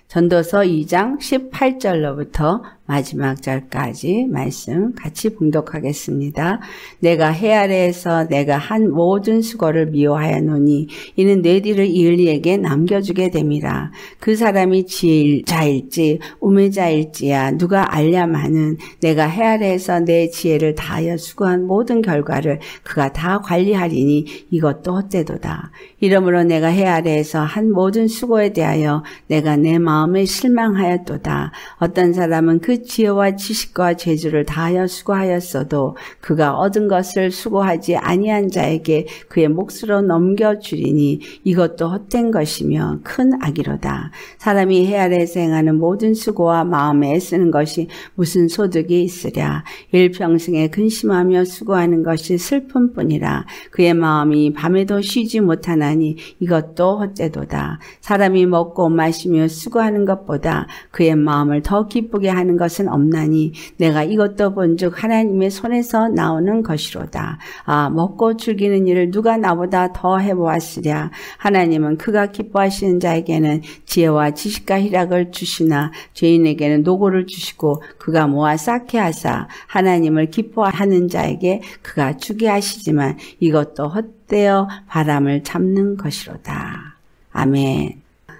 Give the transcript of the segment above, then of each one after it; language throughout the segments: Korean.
전도서 2장 18절로부터 마지막 절까지 말씀 같이 봉독하겠습니다. 내가 해 아래에서 내가 한 모든 수고를 미워하였노니 이는 내 뒤를 이을 이에게 남겨주게 됨이라. 그 사람이 지혜자일지 우매자일지야 누가 알랴마는 내가 해 아래에서 내 지혜를 다하여 수고한 모든 결과를 그가 다 관리하리니 이것도 헛되도다. 이러므로 내가 해 아래에서 한 모든 수고에 대하여 내가 내 마음에 실망하였도다. 어떤 사람은 그 지혜와 지식과 재주를 다하여 수고하였어도 그가 얻은 것을 수고하지 아니한 자에게 그의 몫으로 넘겨주리니 이것도 헛된 것이며 큰 악이로다. 사람이 해 아래에서 행하는 모든 수고와 마음에 애쓰는 것이 무슨 소득이 있으랴. 일평생에 근심하며 수고하는 것이 슬픔뿐이라. 그의 마음이 밤에도 쉬지 못하나니 이것도 헛되도다. 사람이 먹고 마시며 수고하는 것보다 그의 마음을 더 기쁘게 하는 것은 없나니 내가 이것도 본즉 하나님의 손에서 나오는 것이로다. 먹고 즐기는 일을 누가 나보다 더 해보았으랴. 하나님은 그가 기뻐하시는 자에게는 지혜와 지식과 희락을 주시나 죄인에게는 노고를 주시고 그가 모아 쌓게 하사 하나님을 기뻐하는 자에게 그가 주게 하시지만 이것도 헛되어 바람을 잡는 것이로다. 아멘.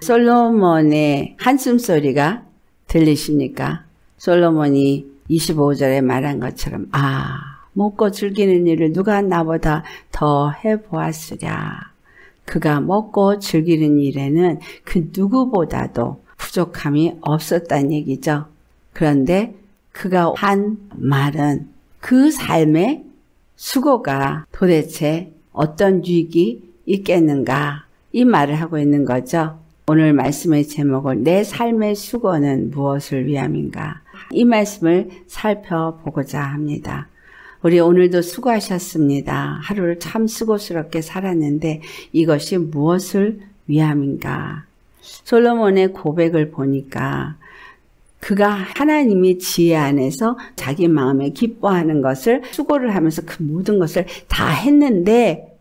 솔로몬의 한숨소리가 들리십니까? 솔로몬이 25절에 말한 것처럼 먹고 즐기는 일을 누가 나보다 더 해보았으랴. 그가 먹고 즐기는 일에는 그 누구보다도 부족함이 없었다는 얘기죠. 그런데 그가 한 말은 그 삶의 수고가 도대체 어떤 유익이 있겠는가, 이 말을 하고 있는 거죠. 오늘 말씀의 제목은 내 삶의 수고는 무엇을 위함인가, 이 말씀을 살펴보고자 합니다. 우리 오늘도 수고하셨습니다. 하루를 참 수고스럽게 살았는데 이것이 무엇을 위함인가. 솔로몬의 고백을 보니까 그가 하나님의 지혜 안에서 자기 마음에 기뻐하는 것을 수고를 하면서 그 모든 것을 다 했는데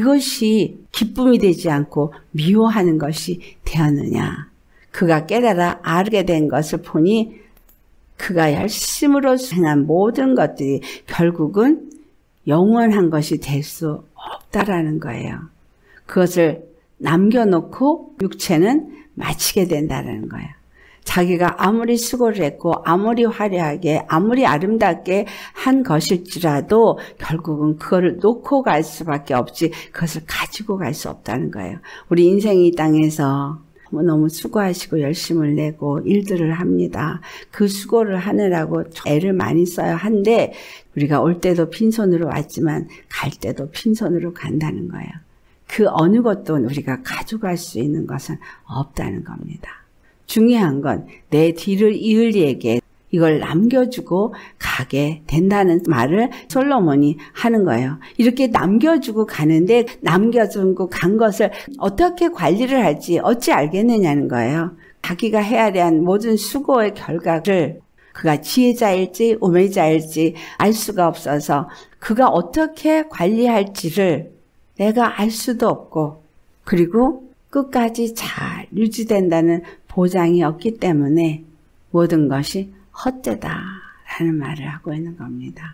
이것이 기쁨이 되지 않고 미워하는 것이 되었느냐. 그가 깨달아 알게 된 것을 보니 그가 열심으로 행한 모든 것들이 결국은 영원한 것이 될 수 없다라는 거예요. 그것을 남겨놓고 육체는 마치게 된다는 거예요. 자기가 아무리 수고를 했고 아무리 화려하게 아무리 아름답게 한 것일지라도 결국은 그거를 놓고 갈 수밖에 없지 그것을 가지고 갈 수 없다는 거예요. 우리 인생이 이 땅에서 너무 수고하시고 열심을 내고 일들을 합니다. 그 수고를 하느라고 애를 많이 써야 한데 우리가 올 때도 빈손으로 왔지만 갈 때도 빈손으로 간다는 거예요. 그 어느 것도 우리가 가져갈 수 있는 것은 없다는 겁니다. 중요한 건 내 뒤를 이을 이에게 이걸 남겨주고 가게 된다는 말을 솔로몬이 하는 거예요. 이렇게 남겨주고 가는데 남겨주고 간 것을 어떻게 관리를 할지 어찌 알겠느냐는 거예요. 자기가 해야 한 모든 수고의 결과를 그가 지혜자일지 우매자일지 알 수가 없어서 그가 어떻게 관리할지를 내가 알 수도 없고 그리고 끝까지 잘 유지된다는 보장이 없기 때문에 모든 것이 헛되다라는 말을 하고 있는 겁니다.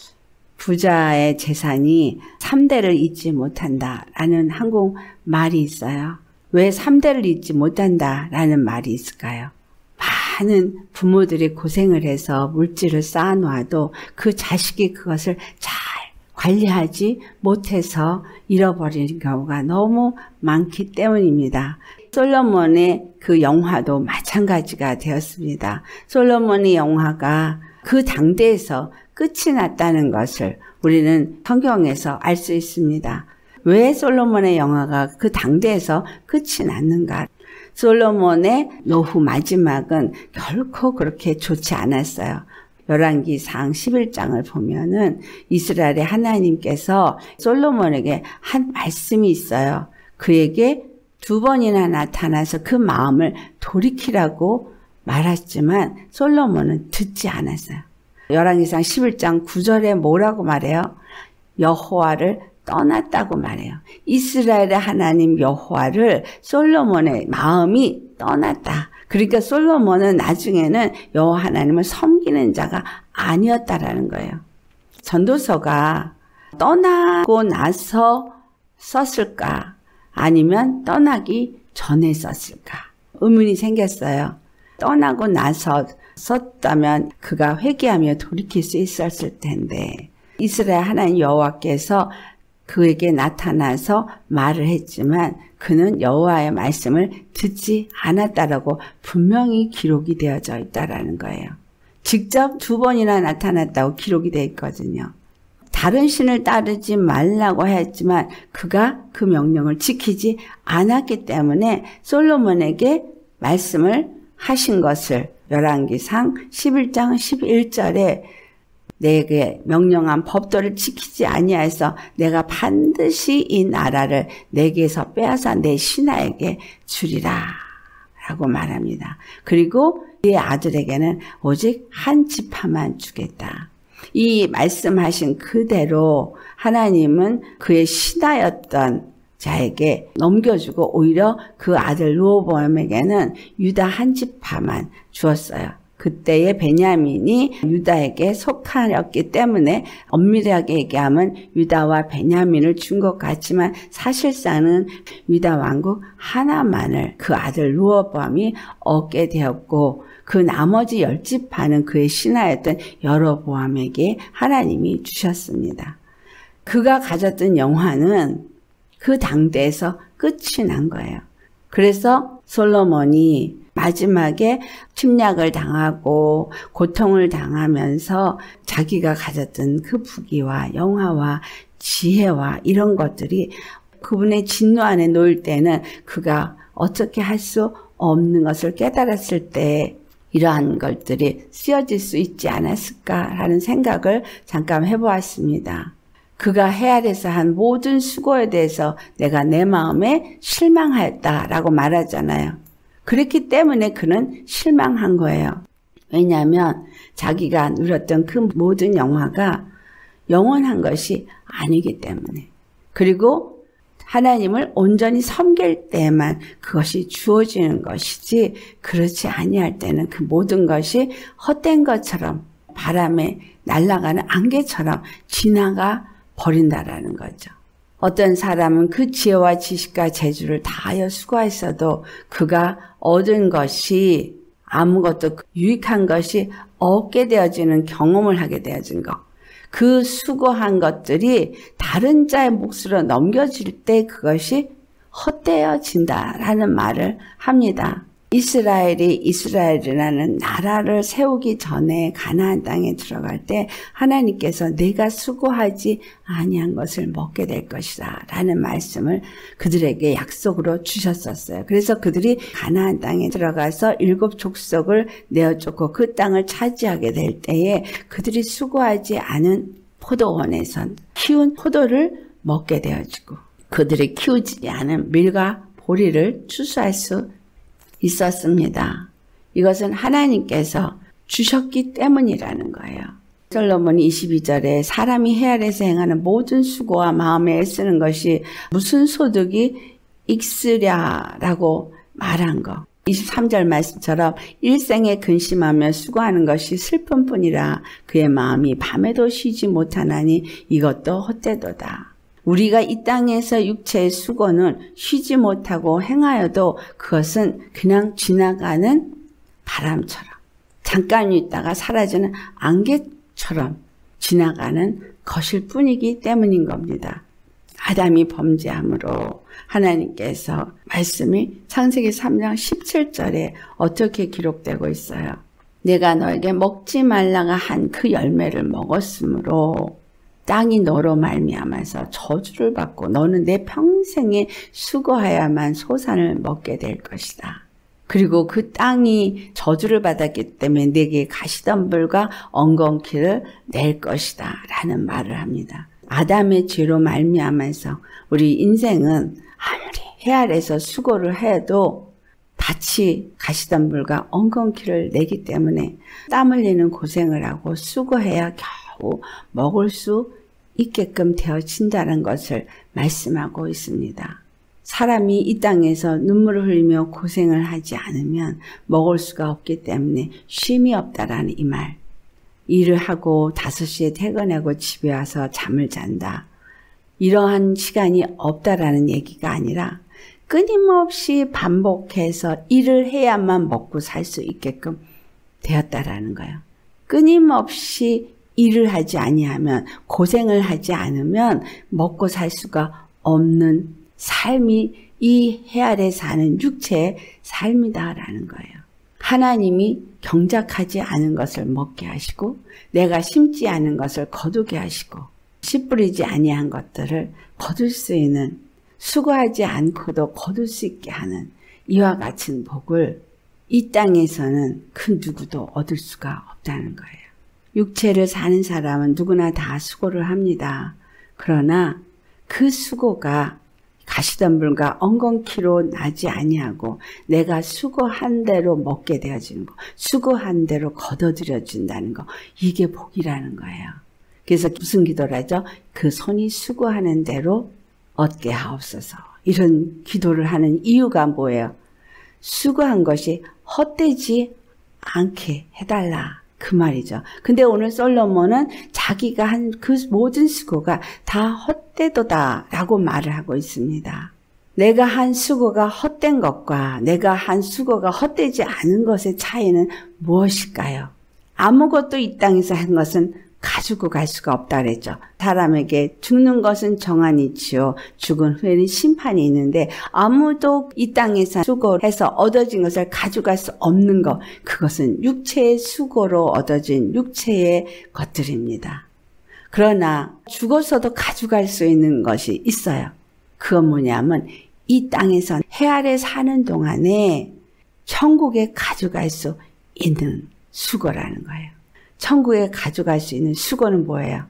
부자의 재산이 3대를 잇지 못한다라는 한국 말이 있어요. 왜 3대를 잇지 못한다라는 말이 있을까요? 많은 부모들이 고생을 해서 물질을 쌓아놓아도 그 자식이 그것을 잘 관리하지 못해서 잃어버리는 경우가 너무 많기 때문입니다. 솔로몬의 그 영화도 마찬가지가 되었습니다. 솔로몬의 영화가 그 당대에서 끝이 났다는 것을 우리는 성경에서 알 수 있습니다. 왜 솔로몬의 영화가 그 당대에서 끝이 났는가? 솔로몬의 노후 마지막은 결코 그렇게 좋지 않았어요. 열왕기상 11장을 보면은 이스라엘의 하나님께서 솔로몬에게 한 말씀이 있어요. 그에게 2번이나 나타나서 그 마음을 돌이키라고 말했지만 솔로몬은 듣지 않았어요. 열왕기상 11장 9절에 뭐라고 말해요? 여호와를 떠났다고 말해요. 이스라엘의 하나님 여호와를 솔로몬의 마음이 떠났다. 그러니까 솔로몬은 나중에는 여호와 하나님을 섬기는 자가 아니었다라는 거예요. 전도서가 떠나고 나서 썼을까? 아니면 떠나기 전에 썼을까? 의문이 생겼어요. 떠나고 나서 썼다면 그가 회개하며 돌이킬 수 있었을 텐데 이스라엘 하나님 여호와께서 그에게 나타나서 말을 했지만 그는 여호와의 말씀을 듣지 않았다라고 분명히 기록이 되어져 있다라는 거예요. 직접 2번이나 나타났다고 기록이 되어 있거든요. 다른 신을 따르지 말라고 했지만 그가 그 명령을 지키지 않았기 때문에 솔로몬에게 말씀을 하신 것을 열왕기상 11장 11절에 내게 명령한 법도를 지키지 아니하여서 내가 반드시 이 나라를 내게서 빼앗아 내 신하에게 주리라 라고 말합니다. 그리고 네 아들에게는 오직 한 지파만 주겠다. 이 말씀하신 그대로 하나님은 그의 신하였던 자에게 넘겨주고 오히려 그 아들 르호보암에게는 유다 한 지파만 주었어요. 그때의 베냐민이 유다에게 속하였기 때문에 엄밀하게 얘기하면 유다와 베냐민을 준 것 같지만 사실상은 유다 왕국 하나만을 그 아들 르호보암이 얻게 되었고 그 나머지 10지파는 그의 신하였던 여로보암에게 하나님이 주셨습니다. 그가 가졌던 영화는 그 당대에서 끝이 난 거예요. 그래서 솔로몬이 마지막에 침략을 당하고 고통을 당하면서 자기가 가졌던 그 부귀와 영화와 지혜와 이런 것들이 그분의 진노 안에 놓일 때는 그가 어떻게 할 수 없는 것을 깨달았을 때 이러한 것들이 쓰여질 수 있지 않았을까라는 생각을 잠깐 해보았습니다. 그가 헤아려서 한 모든 수고에 대해서 내가 내 마음에 실망하였다라고 말하잖아요. 그렇기 때문에 그는 실망한 거예요. 왜냐하면 자기가 누렸던 그 모든 영화가 영원한 것이 아니기 때문에. 그리고 하나님을 온전히 섬길 때만 그것이 주어지는 것이지 그렇지 아니할 때는 그 모든 것이 헛된 것처럼 바람에 날아가는 안개처럼 지나가 버린다라는 거죠. 어떤 사람은 그 지혜와 지식과 재주를 다하여 수고했어도 그가 얻은 것이 아무것도 유익한 것이 없게 되어지는 경험을 하게 되어진 것. 그 수고한 것들이 다른 자의 몫으로 넘겨질 때 그것이 헛되어진다라는 말을 합니다. 이스라엘이 이스라엘이라는 나라를 세우기 전에 가나안 땅에 들어갈 때 하나님께서 내가 수고하지 아니한 것을 먹게 될 것이다 라는 말씀을 그들에게 약속으로 주셨었어요. 그래서 그들이 가나안 땅에 들어가서 7 족속을 내어쫓고 그 땅을 차지하게 될 때에 그들이 수고하지 않은 포도원에서 키운 포도를 먹게 되어지고 그들이 키우지 않은 밀과 보리를 추수할 수 있었습니다. 이것은 하나님께서 주셨기 때문이라는 거예요. 솔로몬이 22절에 사람이 헤아려서 행하는 모든 수고와 마음에 애쓰는 것이 무슨 소득이 있으랴라고 말한 거. 23절 말씀처럼 일생에 근심하며 수고하는 것이 슬픔뿐이라 그의 마음이 밤에도 쉬지 못하나니 이것도 헛되도다. 우리가 이 땅에서 육체의 수고는 쉬지 못하고 행하여도 그것은 그냥 지나가는 바람처럼 잠깐 있다가 사라지는 안개처럼 지나가는 것일 뿐이기 때문인 겁니다. 아담이 범죄함으로 하나님께서 말씀이 창세기 3장 17절에 어떻게 기록되고 있어요. 내가 너에게 먹지 말라가 한 그 열매를 먹었으므로 땅이 너로 말미암아서 저주를 받고 너는 내 평생에 수고하야만 소산을 먹게 될 것이다. 그리고 그 땅이 저주를 받았기 때문에 내게 가시덤불과 엉겅퀴를 낼 것이다 라는 말을 합니다. 아담의 죄로 말미암아서 우리 인생은 아무리 헤아려서 수고를 해도 다치 가시덤불과 엉겅퀴를 내기 때문에 땀 흘리는 고생을 하고 수고해야 겨우 먹을 수 있게끔 되어진다는 것을 말씀하고 있습니다. 사람이 이 땅에서 눈물을 흘리며 고생을 하지 않으면 먹을 수가 없기 때문에 쉼이 없다라는 이 말. 일을 하고 5시에 퇴근하고 집에 와서 잠을 잔다. 이러한 시간이 없다라는 얘기가 아니라 끊임없이 반복해서 일을 해야만 먹고 살 수 있게끔 되었다라는 거예요. 끊임없이 일을 하지 아니하면, 고생을 하지 않으면 먹고 살 수가 없는 삶이 이 해 아래 사는 육체의 삶이다라는 거예요. 하나님이 경작하지 않은 것을 먹게 하시고 내가 심지 않은 것을 거두게 하시고 씨 뿌리지 아니한 것들을 거둘 수 있는, 수고하지 않고도 거둘 수 있게 하는 이와 같은 복을 이 땅에서는 그 누구도 얻을 수가 없다는 거예요. 육체를 사는 사람은 누구나 다 수고를 합니다. 그러나 그 수고가 가시덤불과 엉겅퀴로 나지 아니하고 내가 수고한 대로 먹게 되어지는 거, 수고한 대로 거둬들여진다는 거, 이게 복이라는 거예요. 그래서 무슨 기도를 하죠? 그 손이 수고하는 대로 얻게 하옵소서. 이런 기도를 하는 이유가 뭐예요? 수고한 것이 헛되지 않게 해달라, 그 말이죠. 근데 오늘 솔로몬은 자기가 한 그 모든 수고가 다 헛되도다 라고 말을 하고 있습니다. 내가 한 수고가 헛된 것과 내가 한 수고가 헛되지 않은 것의 차이는 무엇일까요? 아무것도 이 땅에서 한 것은 가지고 갈 수가 없다 그랬죠. 사람에게 죽는 것은 정한이지요, 죽은 후에는 심판이 있는데 아무도 이 땅에서 수고해서 얻어진 것을 가져갈 수 없는 것, 그것은 육체의 수고로 얻어진 육체의 것들입니다. 그러나 죽어서도 가져갈 수 있는 것이 있어요. 그건 뭐냐면 이 땅에서 해 아래 사는 동안에 천국에 가져갈 수 있는 수고라는 거예요. 천국에 가져갈 수 있는 수고는 뭐예요?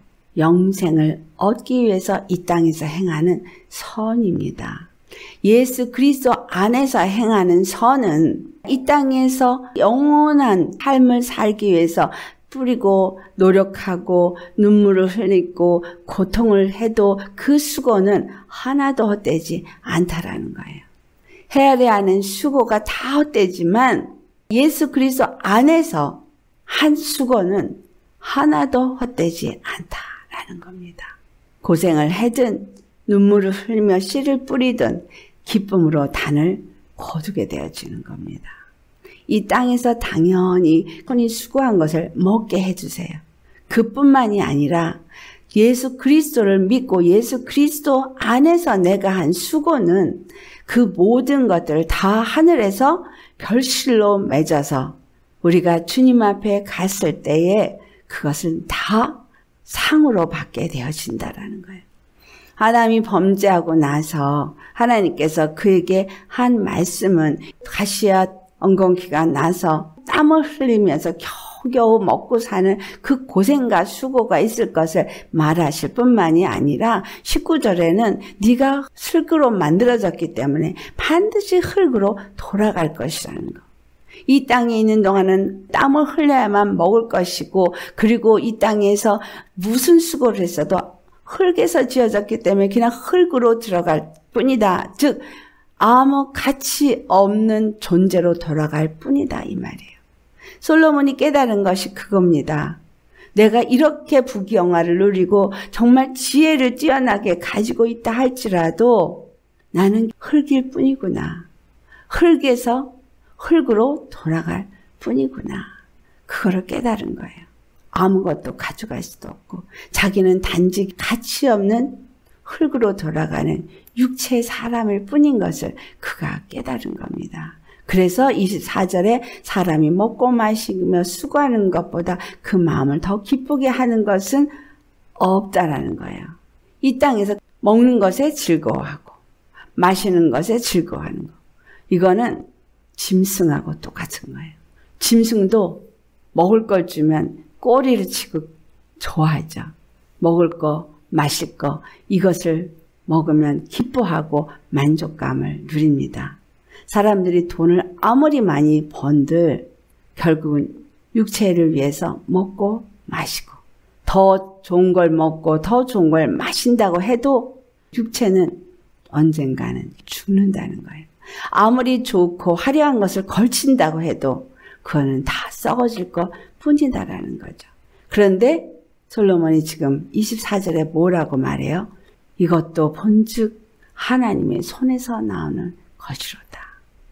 영생을 얻기 위해서 이 땅에서 행하는 선입니다. 예수 그리스도 안에서 행하는 선은 이 땅에서 영원한 삶을 살기 위해서 뿌리고 노력하고 눈물을 흘리고 고통을 해도 그 수고는 하나도 헛되지 않다라는 거예요. 해 아래 하는 수고가 다 헛되지만 예수 그리스도 안에서 한 수고는 하나도 헛되지 않다라는 겁니다. 고생을 하든 눈물을 흘리며 씨를 뿌리든 기쁨으로 단을 거두게 되어지는 겁니다. 이 땅에서 당연히 손이 수고한 것을 먹게 해주세요. 그뿐만이 아니라 예수 그리스도를 믿고 예수 그리스도 안에서 내가 한 수고는 그 모든 것들을 다 하늘에서 결실로 맺어서 우리가 주님 앞에 갔을 때에 그것은 다 상으로 받게 되어진다라는 거예요. 아담이 범죄하고 나서 하나님께서 그에게 한 말씀은 가시와 엉겅퀴가 나서 땀을 흘리면서 겨우겨우 먹고 사는 그 고생과 수고가 있을 것을 말하실 뿐만이 아니라 19절에는 네가 흙으로 만들어졌기 때문에 반드시 흙으로 돌아갈 것이라는 거. 이 땅에 있는 동안은 땀을 흘려야만 먹을 것이고, 그리고 이 땅에서 무슨 수고를 했어도 흙에서 지어졌기 때문에 그냥 흙으로 들어갈 뿐이다. 즉 아무 가치 없는 존재로 돌아갈 뿐이다 이 말이에요. 솔로몬이 깨달은 것이 그겁니다. 내가 이렇게 부귀영화를 누리고 정말 지혜를 뛰어나게 가지고 있다 할지라도 나는 흙일 뿐이구나. 흙에서 흙으로 돌아갈 뿐이구나. 그거를 깨달은 거예요. 아무것도 가져갈 수도 없고 자기는 단지 가치 없는 흙으로 돌아가는 육체의 사람일 뿐인 것을 그가 깨달은 겁니다. 그래서 24절에 사람이 먹고 마시며 수고하는 것보다 그 마음을 더 기쁘게 하는 것은 없다라는 거예요. 이 땅에서 먹는 것에 즐거워하고 마시는 것에 즐거워하는 거. 이거는 짐승하고 똑같은 거예요. 짐승도 먹을 걸 주면 꼬리를 치고 좋아하죠. 먹을 거, 마실 거, 이것을 먹으면 기뻐하고 만족감을 누립니다. 사람들이 돈을 아무리 많이 번들 결국은 육체를 위해서 먹고 마시고 더 좋은 걸 먹고 더 좋은 걸 마신다고 해도 육체는 언젠가는 죽는다는 거예요. 아무리 좋고 화려한 것을 걸친다고 해도 그거는 다 썩어질 것 뿐이다라는 거죠. 그런데 솔로몬이 지금 24절에 뭐라고 말해요? 이것도 본즉 하나님의 손에서 나오는 것이로다.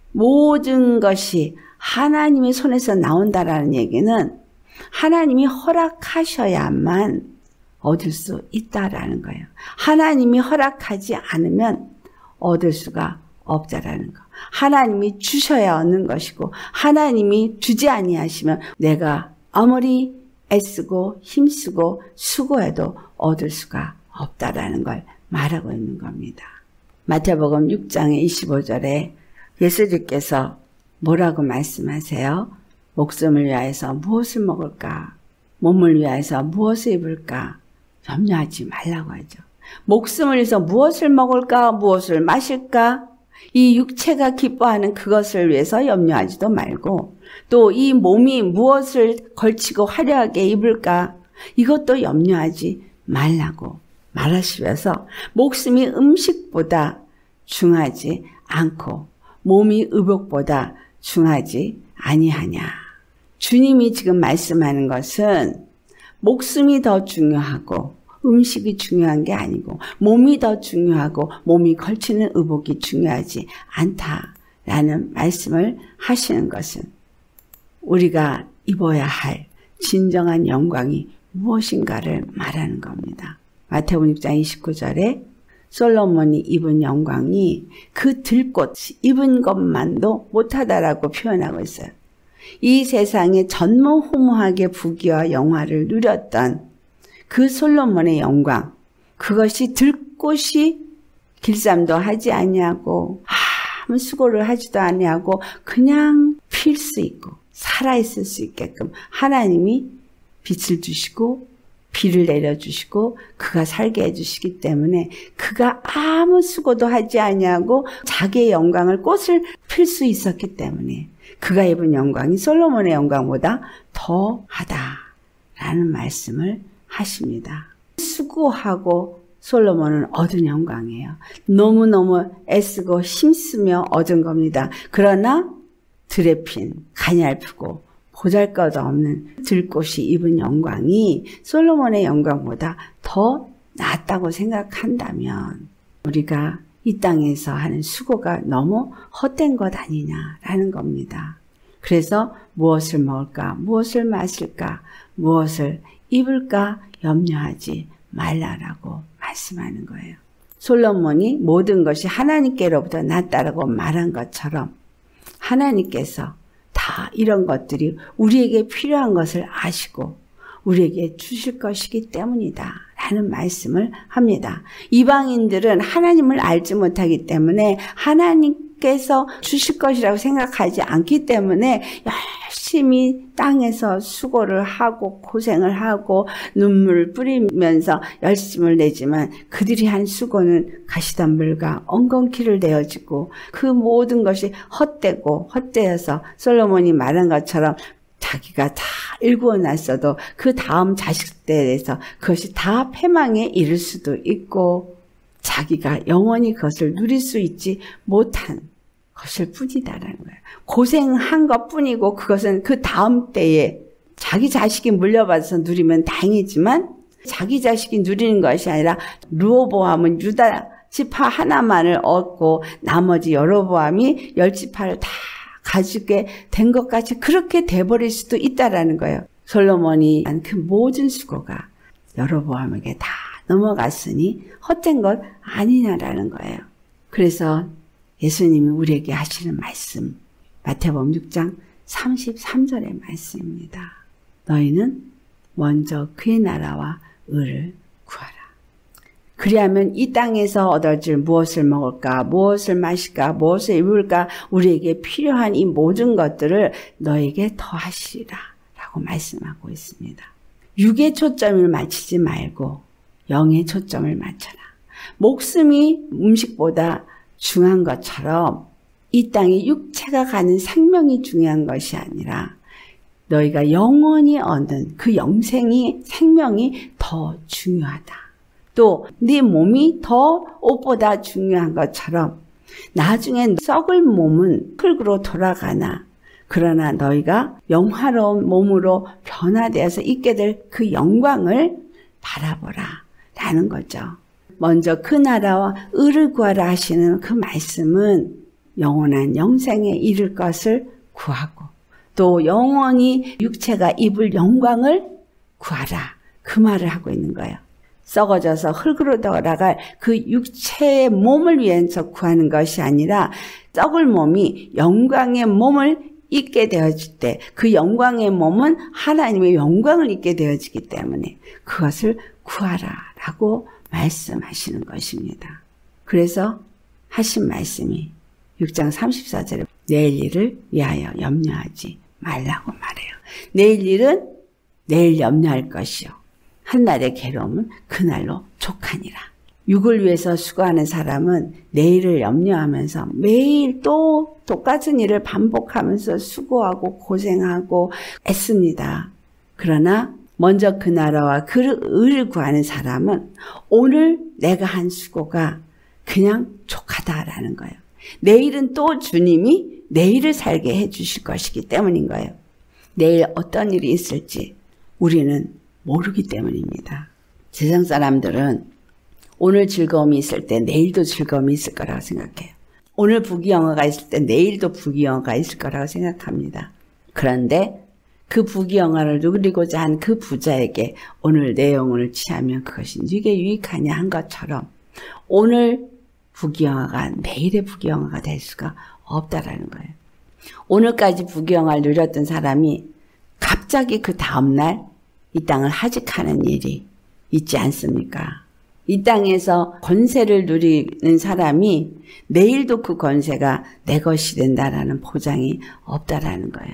모든 것이 하나님의 손에서 나온다라는 얘기는 하나님이 허락하셔야만 얻을 수 있다라는 거예요. 하나님이 허락하지 않으면 얻을 수가 없다라는 거. 하나님이 주셔야 얻는 것이고 하나님이 주지 아니하시면 내가 아무리 애쓰고 힘쓰고 수고해도 얻을 수가 없다라는 걸 말하고 있는 겁니다. 마태복음 6장의 25절에 예수님께서 뭐라고 말씀하세요? 목숨을 위하여서 무엇을 먹을까? 몸을 위하여서 무엇을 입을까? 염려하지 말라고 하죠. 목숨을 위해서 무엇을 먹을까? 무엇을 마실까? 이 육체가 기뻐하는 그것을 위해서 염려하지도 말고 또 이 몸이 무엇을 걸치고 화려하게 입을까? 이것도 염려하지 말라고 말하시면서 목숨이 음식보다 중하지 않고 몸이 의복보다 중하지 아니하냐. 주님이 지금 말씀하는 것은 목숨이 더 중요하고 음식이 중요한 게 아니고 몸이 더 중요하고 몸이 걸치는 의복이 중요하지 않다라는 말씀을 하시는 것은 우리가 입어야 할 진정한 영광이 무엇인가를 말하는 겁니다. 마태복음 6장 29절에 솔로몬이 입은 영광이 그 들꽃 입은 것만도 못하다라고 표현하고 있어요. 이 세상에 전무후무하게 부귀와 영화를 누렸던 그 솔로몬의 영광, 그것이 들꽃이 길쌈도 하지 아니하고 아무 수고를 하지도 아니하고 그냥 필 수 있고 살아있을 수 있게끔 하나님이 빛을 주시고 비를 내려주시고 그가 살게 해주시기 때문에 그가 아무 수고도 하지 아니하고 자기의 영광을 꽃을 필 수 있었기 때문에 그가 입은 영광이 솔로몬의 영광보다 더하다라는 말씀을 하십니다. 수고하고 솔로몬은 얻은 영광이에요. 너무너무 애쓰고 힘쓰며 얻은 겁니다. 그러나 들에 핀 가냘프고 보잘것없는 들꽃이 입은 영광이 솔로몬의 영광보다 더 낫다고 생각한다면 우리가 이 땅에서 하는 수고가 너무 헛된 것 아니냐라는 겁니다. 그래서 무엇을 먹을까, 무엇을 마실까, 무엇을 입을까 염려하지 말라라고 말씀하는 거예요. 솔로몬이 모든 것이 하나님께로부터 났다라고 말한 것처럼 하나님께서 다 이런 것들이 우리에게 필요한 것을 아시고 우리에게 주실 것이기 때문이다 라는 말씀을 합니다. 이방인들은 하나님을 알지 못하기 때문에 하나님께서 주실 것이라고 생각하지 않기 때문에 열심히 땅에서 수고를 하고 고생을 하고 눈물을 뿌리면서 열심을 내지만 그들이 한 수고는 가시덤불과 엉겅퀴를 내어지고 그 모든 것이 헛되고 헛되어서 솔로몬이 말한 것처럼 자기가 다 일구어 놨어도 그 다음 자식들에 대해서 그것이 다 패망에 이를 수도 있고 자기가 영원히 그것을 누릴 수 있지 못한 것일 뿐이다라는 거예요. 고생한 것뿐이고 그것은 그 다음 때에 자기 자식이 물려받아서 누리면 다행이지만 자기 자식이 누리는 것이 아니라 르호보암은 유다 지파 하나만을 얻고 나머지 여로보암이 10지파를 다 가지게 된 것 같이 그렇게 돼버릴 수도 있다라는 거예요. 솔로몬이 한 그 모든 수고가 여로보암에게 다 넘어갔으니 헛된 것 아니냐라는 거예요. 그래서 예수님이 우리에게 하시는 말씀 마태복음 6장 33절의 말씀입니다. 너희는 먼저 그의 나라와 의를 구하라. 그리하면 이 땅에서 얻어질 무엇을 먹을까, 무엇을 마실까, 무엇을 입을까 우리에게 필요한 이 모든 것들을 너에게 더하시리라 라고 말씀하고 있습니다. 육의 초점을 맞추지 말고 영의 초점을 맞춰라. 목숨이 음식보다 중요한 것처럼 이 땅에 육체가 가는 생명이 중요한 것이 아니라 너희가 영원히 얻는 그 영생이 생명이 더 중요하다. 또 네 몸이 더 옷보다 중요한 것처럼 나중에 썩을 몸은 흙으로 돌아가나 그러나 너희가 영화로운 몸으로 변화되어서 있게 될 그 영광을 바라보라 라는 거죠. 먼저 그 나라와 의를 구하라 하시는 그 말씀은 영원한 영생에 이를 것을 구하고 또 영원히 육체가 입을 영광을 구하라 그 말을 하고 있는 거예요. 썩어져서 흙으로 돌아갈 그 육체의 몸을 위해서 구하는 것이 아니라 썩을 몸이 영광의 몸을 입게 되어질 때 그 영광의 몸은 하나님의 영광을 입게 되어지기 때문에 그것을 구하라 라고 말씀하시는 것입니다. 그래서 하신 말씀이 6장 34절에 내일 일을 위하여 염려하지 말라고 말해요. 내일 일은 내일 염려할 것이요 한날의 괴로움은 그날로 족하니라. 육을 위해서 수고하는 사람은 내일을 염려하면서 매일 또 똑같은 일을 반복하면서 수고하고 고생하고 애씁니다. 그러나 먼저 그 나라와 그 의를 구하는 사람은 오늘 내가 한 수고가 그냥 족하다라는 거예요. 내일은 또 주님이 내일을 살게 해주실 것이기 때문인 거예요. 내일 어떤 일이 있을지 우리는 모르기 때문입니다. 세상 사람들은 오늘 즐거움이 있을 때 내일도 즐거움이 있을 거라고 생각해요. 오늘 부귀영화가 있을 때 내일도 부귀영화가 있을 거라고 생각합니다. 그런데 그 부귀영화를 누리고자 한 그 부자에게 오늘 내 영혼을 취하면 그것이 네게 유익하냐 한 것처럼 오늘 부귀영화가 내일의 부귀영화가 될 수가 없다라는 거예요. 오늘까지 부귀영화를 누렸던 사람이 갑자기 그 다음날 이 땅을 하직하는 일이 있지 않습니까? 이 땅에서 권세를 누리는 사람이 내일도 그 권세가 내 것이 된다라는 보장이 없다라는 거예요.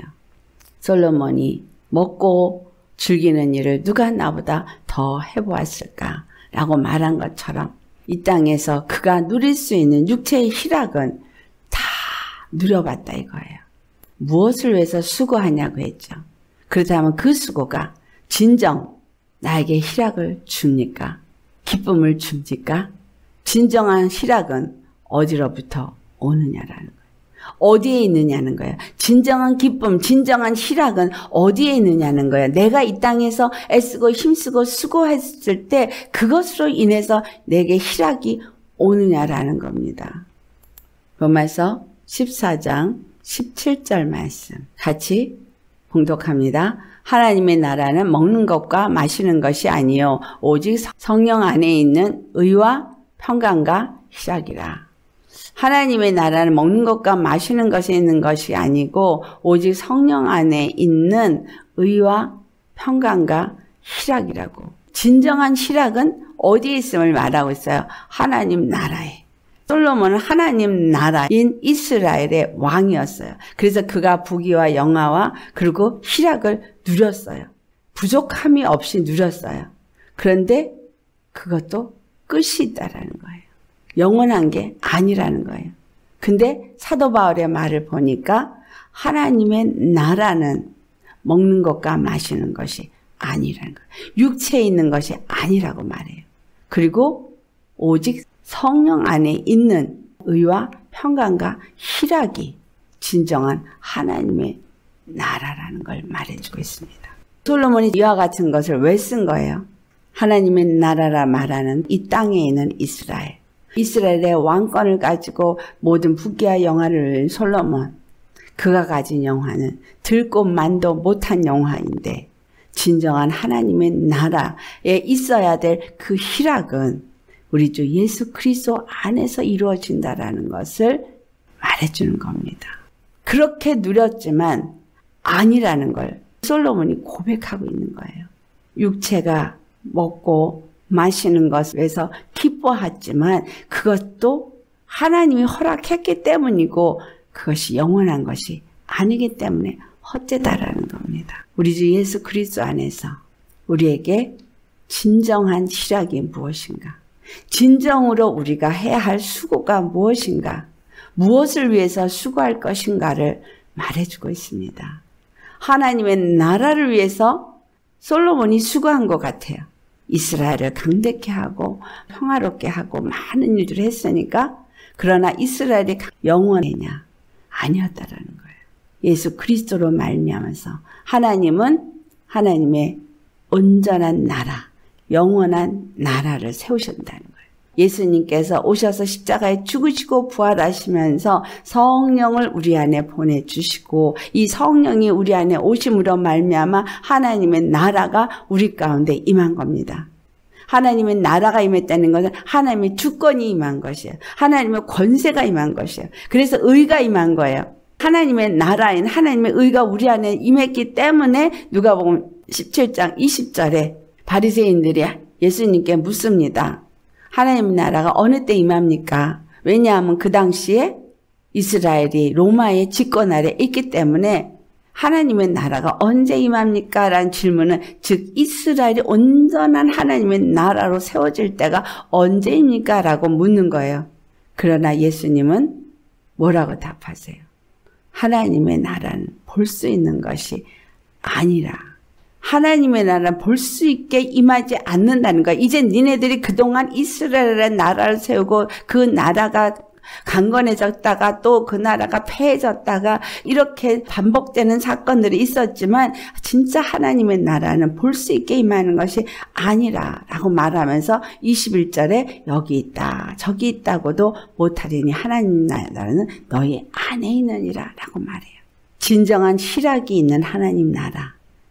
솔로몬이 먹고 즐기는 일을 누가 나보다 더 해보았을까라고 말한 것처럼 이 땅에서 그가 누릴 수 있는 육체의 희락은 다 누려봤다 이거예요. 무엇을 위해서 수고하냐고 했죠. 그렇다면 그 수고가 진정 나에게 희락을 줍니까? 기쁨을 줍니까? 진정한 희락은 어디로부터 오느냐라는 거예요. 어디에 있느냐는 거예요. 진정한 기쁨, 진정한 희락은 어디에 있느냐는 거예요. 내가 이 땅에서 애쓰고 힘쓰고 수고했을 때 그것으로 인해서 내게 희락이 오느냐라는 겁니다. 로마서 14장 17절 말씀 같이 봉독합니다. 하나님의 나라는 먹는 것과 마시는 것이 아니요 오직 성령 안에 있는 의와 평강과 희락이라. 하나님의 나라는 먹는 것과 마시는 것에 있는 것이 아니고 오직 성령 안에 있는 의와 평강과 희락이라고. 진정한 희락은 어디에 있음을 말하고 있어요? 하나님 나라에. 솔로몬은 하나님 나라인 이스라엘의 왕이었어요. 그래서 그가 부귀와 영화와 그리고 희락을 누렸어요. 부족함이 없이 누렸어요. 그런데 그것도 끝이 있다라는 거예요. 영원한 게 아니라는 거예요. 근데 사도 바울의 말을 보니까 하나님의 나라는 먹는 것과 마시는 것이 아니라는 거예요. 육체에 있는 것이 아니라고 말해요. 그리고 오직 성령 안에 있는 의와 평강과 희락이 진정한 하나님의 나라라는 걸 말해주고 있습니다. 솔로몬이 이와 같은 것을 왜 쓴 거예요? 하나님의 나라라 말하는 이 땅에 있는 이스라엘. 이스라엘의 왕권을 가지고 모든 부귀와 영화를 누린 솔로몬. 그가 가진 영화는 들고 만도 못한 영화인데 진정한 하나님의 나라에 있어야 될 그 희락은 우리 주 예수 그리스도 안에서 이루어진다라는 것을 말해주는 겁니다. 그렇게 누렸지만 아니라는 걸 솔로몬이 고백하고 있는 거예요. 육체가 먹고 마시는 것에서 기뻐했지만 그것도 하나님이 허락했기 때문이고 그것이 영원한 것이 아니기 때문에 헛되다라는 겁니다. 우리 주 예수 그리스도 안에서 우리에게 진정한 희락이 무엇인가? 진정으로 우리가 해야 할 수고가 무엇인가? 무엇을 위해서 수고할 것인가를 말해주고 있습니다. 하나님의 나라를 위해서 솔로몬이 수고한 것 같아요. 이스라엘을 강대케 하고 평화롭게 하고 많은 일들을 했으니까 그러나 이스라엘이 영원하냐? 아니었다라는 거예요. 예수 그리스도로 말미암아서 하나님은 하나님의 온전한 나라, 영원한 나라를 세우셨다는 거예요. 예수님께서 오셔서 십자가에 죽으시고 부활하시면서 성령을 우리 안에 보내주시고 이 성령이 우리 안에 오심으로 말미암아 하나님의 나라가 우리 가운데 임한 겁니다. 하나님의 나라가 임했다는 것은 하나님의 주권이 임한 것이에요. 하나님의 권세가 임한 것이에요. 그래서 의가 임한 거예요. 하나님의 나라인 하나님의 의가 우리 안에 임했기 때문에 누가복음 17장 20절에 바리새인들이 예수님께 묻습니다. 하나님의 나라가 어느 때 임합니까? 왜냐하면 그 당시에 이스라엘이 로마의 집권 아래 있기 때문에 하나님의 나라가 언제 임합니까? 라는 질문은 즉 이스라엘이 온전한 하나님의 나라로 세워질 때가 언제입니까? 라고 묻는 거예요. 그러나 예수님은 뭐라고 답하세요? 하나님의 나라는 볼 수 있는 것이 아니라 하나님의 나라는 볼 수 있게 임하지 않는다는 거야. 이제 니네들이 그동안 이스라엘의 나라를 세우고 그 나라가 강건해졌다가 또 그 나라가 패해졌다가 이렇게 반복되는 사건들이 있었지만 진짜 하나님의 나라는 볼 수 있게 임하는 것이 아니라 라고 말하면서 21절에 여기 있다 저기 있다고도 못하리니 하나님 나라는 너희 안에 있느니라 라고 말해요. 진정한 희락이 있는 하나님 나라,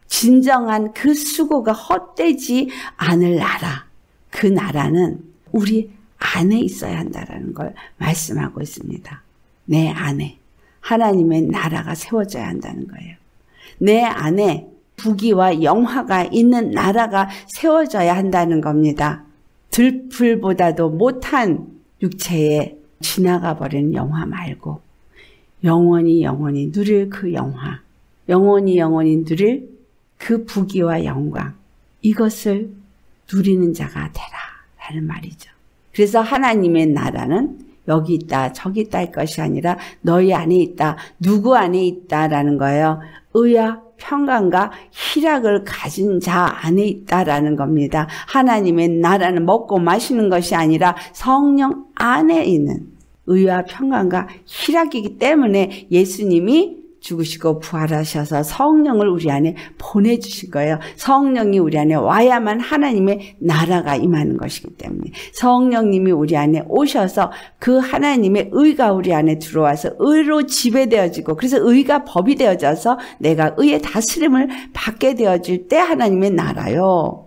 진정한 그 수고가 헛되지 않을 나라, 그 나라는 우리 안에 있어야 한다는 걸 말씀하고 있습니다. 내 안에 하나님의 나라가 세워져야 한다는 거예요. 내 안에 부귀와 영화가 있는 나라가 세워져야 한다는 겁니다. 들풀보다도 못한 육체에 지나가 버리는 영화 말고 영원히 누릴 그 영화, 영원히 누릴 그 부귀와 영광, 이것을 누리는 자가 되라 라는 말이죠. 그래서 하나님의 나라는 여기 있다 저기 있다 할 것이 아니라 너희 안에 있다, 누구 안에 있다라는 거예요. 의와 평강과 희락을 가진 자 안에 있다라는 겁니다. 하나님의 나라는 먹고 마시는 것이 아니라 성령 안에 있는 의와 평강과 희락이기 때문에 예수님이 죽으시고 부활하셔서 성령을 우리 안에 보내주신 거예요. 성령이 우리 안에 와야만 하나님의 나라가 임하는 것이기 때문에 성령님이 우리 안에 오셔서 그 하나님의 의가 우리 안에 들어와서 의로 지배되어지고 그래서 의가 법이 되어져서 내가 의의 다스림을 받게 되어질 때 하나님의 나라요.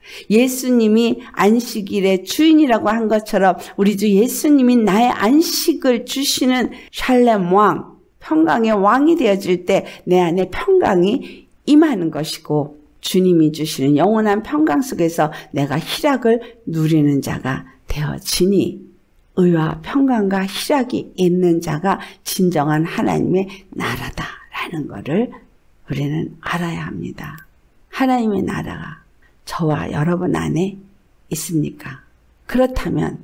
예수님이 안식일의 주인이라고 한 것처럼 우리 주 예수님이 나의 안식을 주시는 샬렘 왕, 평강의 왕이 되어질 때 내 안에 평강이 임하는 것이고 주님이 주시는 영원한 평강 속에서 내가 희락을 누리는 자가 되어지니 의와 평강과 희락이 있는 자가 진정한 하나님의 나라다라는 것을 우리는 알아야 합니다. 하나님의 나라가 저와 여러분 안에 있습니까? 그렇다면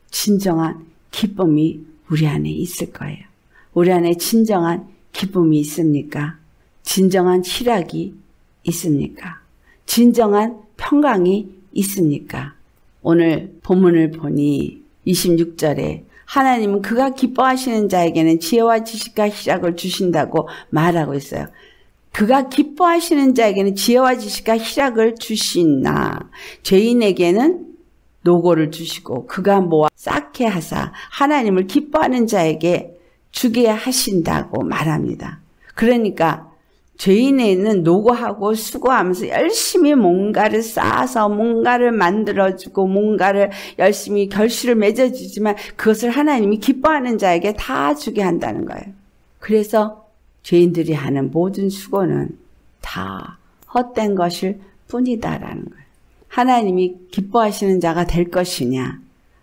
진정한 기쁨이 우리 안에 있을 거예요. 우리 안에 진정한 기쁨이 있습니까? 진정한 희락이 있습니까? 진정한 평강이 있습니까? 오늘 본문을 보니 26절에 하나님은 그가 기뻐하시는 자에게는 지혜와 지식과 희락을 주신다고 말하고 있어요. 그가 기뻐하시는 자에게는 지혜와 지식과 희락을 주시나 죄인에게는 노고를 주시고 그가 모아 쌓게 하사 하나님을 기뻐하는 자에게 주게 하신다고 말합니다. 그러니까 죄인에는 노고하고 수고하면서 열심히 뭔가를 쌓아서 뭔가를 만들어주고 뭔가를 열심히 결실을 맺어주지만 그것을 하나님이 기뻐하는 자에게 다 주게 한다는 거예요. 그래서 죄인들이 하는 모든 수고는 다 헛된 것일 뿐이다라는 거예요. 하나님이 기뻐하시는 자가 될 것이냐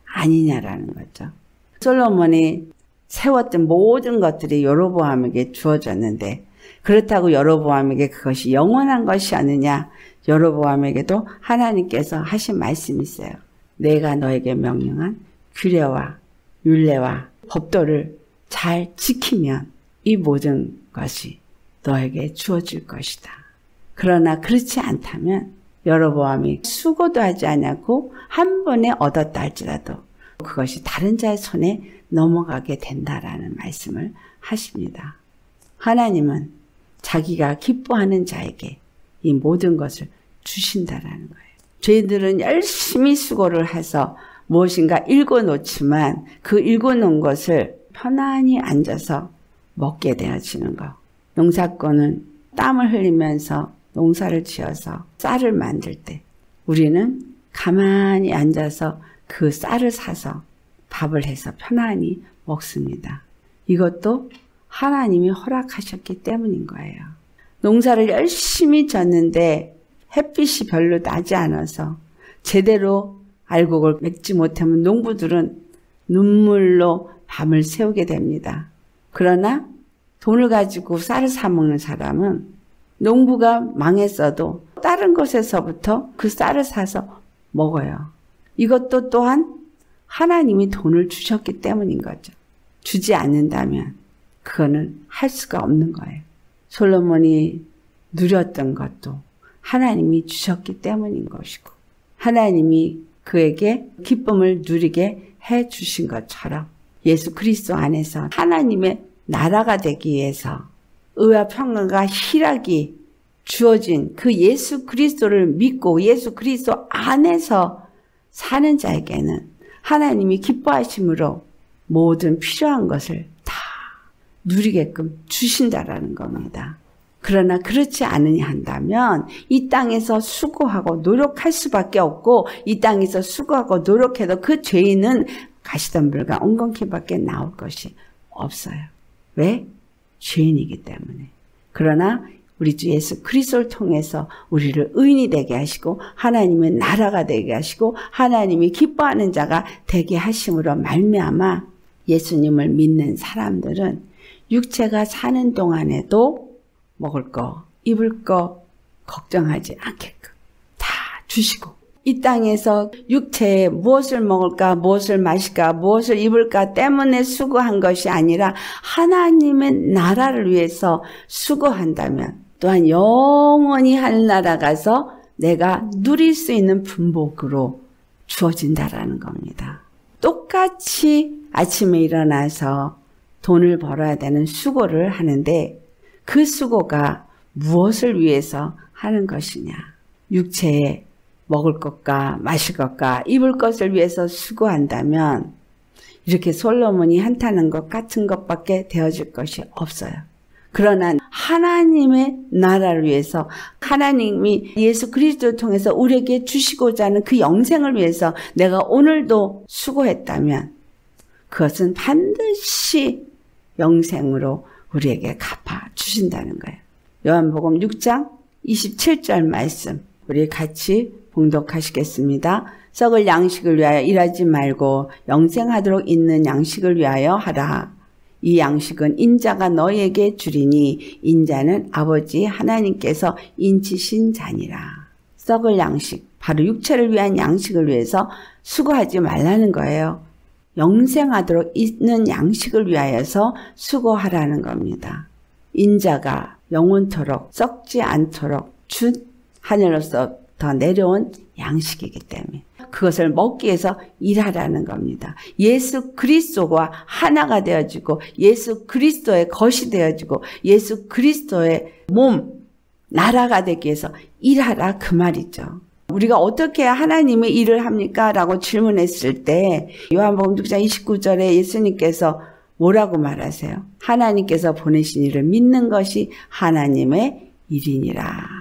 아니냐라는 거죠. 솔로몬이 세웠던 모든 것들이 여로보암에게 주어졌는데 그렇다고 여로보암에게 그것이 영원한 것이 아니냐. 여로보암에게도 하나님께서 하신 말씀이 있어요. 내가 너에게 명령한 규례와 율례와 법도를 잘 지키면 이 모든 것이 너에게 주어질 것이다. 그러나 그렇지 않다면 여로보암이 수고도 하지 않았고 한 번에 얻었다 할지라도 그것이 다른 자의 손에 넘어가게 된다라는 말씀을 하십니다. 하나님은 자기가 기뻐하는 자에게 이 모든 것을 주신다라는 거예요. 저희들은 열심히 수고를 해서 무엇인가 읽어놓지만 그 읽어놓은 것을 편안히 앉아서 먹게 되어지는 것. 농사꾼은 땀을 흘리면서 농사를 지어서 쌀을 만들 때 우리는 가만히 앉아서 그 쌀을 사서 밥을 해서 편안히 먹습니다. 이것도 하나님이 허락하셨기 때문인 거예요. 농사를 열심히 졌는데 햇빛이 별로 나지 않아서 제대로 알곡을 맺지 못하면 농부들은 눈물로 밤을 새우게 됩니다. 그러나 돈을 가지고 쌀을 사 먹는 사람은 농부가 망했어도 다른 곳에서부터 그 쌀을 사서 먹어요. 이것도 또한 하나님이 돈을 주셨기 때문인 거죠. 주지 않는다면 그거는 할 수가 없는 거예요. 솔로몬이 누렸던 것도 하나님이 주셨기 때문인 것이고 하나님이 그에게 기쁨을 누리게 해 주신 것처럼 예수 그리스도 안에서 하나님의 나라가 되기 위해서 의와 평강과 희락이 주어진 그 예수 그리스도를 믿고 예수 그리스도 안에서 사는 자에게는 하나님이 기뻐하심으로 모든 필요한 것을 다 누리게끔 주신다라는 겁니다. 그러나 그렇지 않으냐 한다면 이 땅에서 수고하고 노력할 수밖에 없고 이 땅에서 수고하고 노력해도 그 죄인은 가시덤불과 엉겅퀴밖에 나올 것이 없어요. 왜? 죄인이기 때문에. 그러나 우리 주 예수 그리스도를 통해서 우리를 의인이 되게 하시고 하나님의 나라가 되게 하시고 하나님이 기뻐하는 자가 되게 하심으로 말미암아 예수님을 믿는 사람들은 육체가 사는 동안에도 먹을 거, 입을 거 걱정하지 않게끔 다 주시고 이 땅에서 육체에 무엇을 먹을까, 무엇을 마실까, 무엇을 입을까 때문에 수고한 것이 아니라 하나님의 나라를 위해서 수고한다면 또한 영원히 하늘나라 가서 내가 누릴 수 있는 분복으로 주어진다라는 겁니다. 똑같이 아침에 일어나서 돈을 벌어야 되는 수고를 하는데 그 수고가 무엇을 위해서 하는 것이냐. 육체에 먹을 것과 마실 것과 입을 것을 위해서 수고한다면 이렇게 솔로몬이 한탄한 것 같은 것밖에 되어질 것이 없어요. 그러나 하나님의 나라를 위해서 하나님이 예수 그리스도를 통해서 우리에게 주시고자 하는 그 영생을 위해서 내가 오늘도 수고했다면 그것은 반드시 영생으로 우리에게 갚아 주신다는 거예요. 요한복음 6장 27절 말씀 우리 같이 봉독하시겠습니다. 썩을 양식을 위하여 일하지 말고 영생하도록 있는 양식을 위하여 하라. 이 양식은 인자가 너에게 주리니 인자는 아버지 하나님께서 인치신 자니라. 썩을 양식, 바로 육체를 위한 양식을 위해서 수고하지 말라는 거예요. 영생하도록 있는 양식을 위하여서 수고하라는 겁니다. 인자가 영원토록 썩지 않도록 준 하늘로부터 내려온 양식이기 때문에 그것을 먹기 위해서 일하라는 겁니다. 예수 그리스도와 하나가 되어지고 예수 그리스도의 것이 되어지고 예수 그리스도의 몸, 나라가 되기 위해서 일하라 그 말이죠. 우리가 어떻게 하나님의 일을 합니까? 라고 질문했을 때 요한복음 6장 29절에 예수님께서 뭐라고 말하세요? 하나님께서 보내신 일을 믿는 것이 하나님의 일이니라.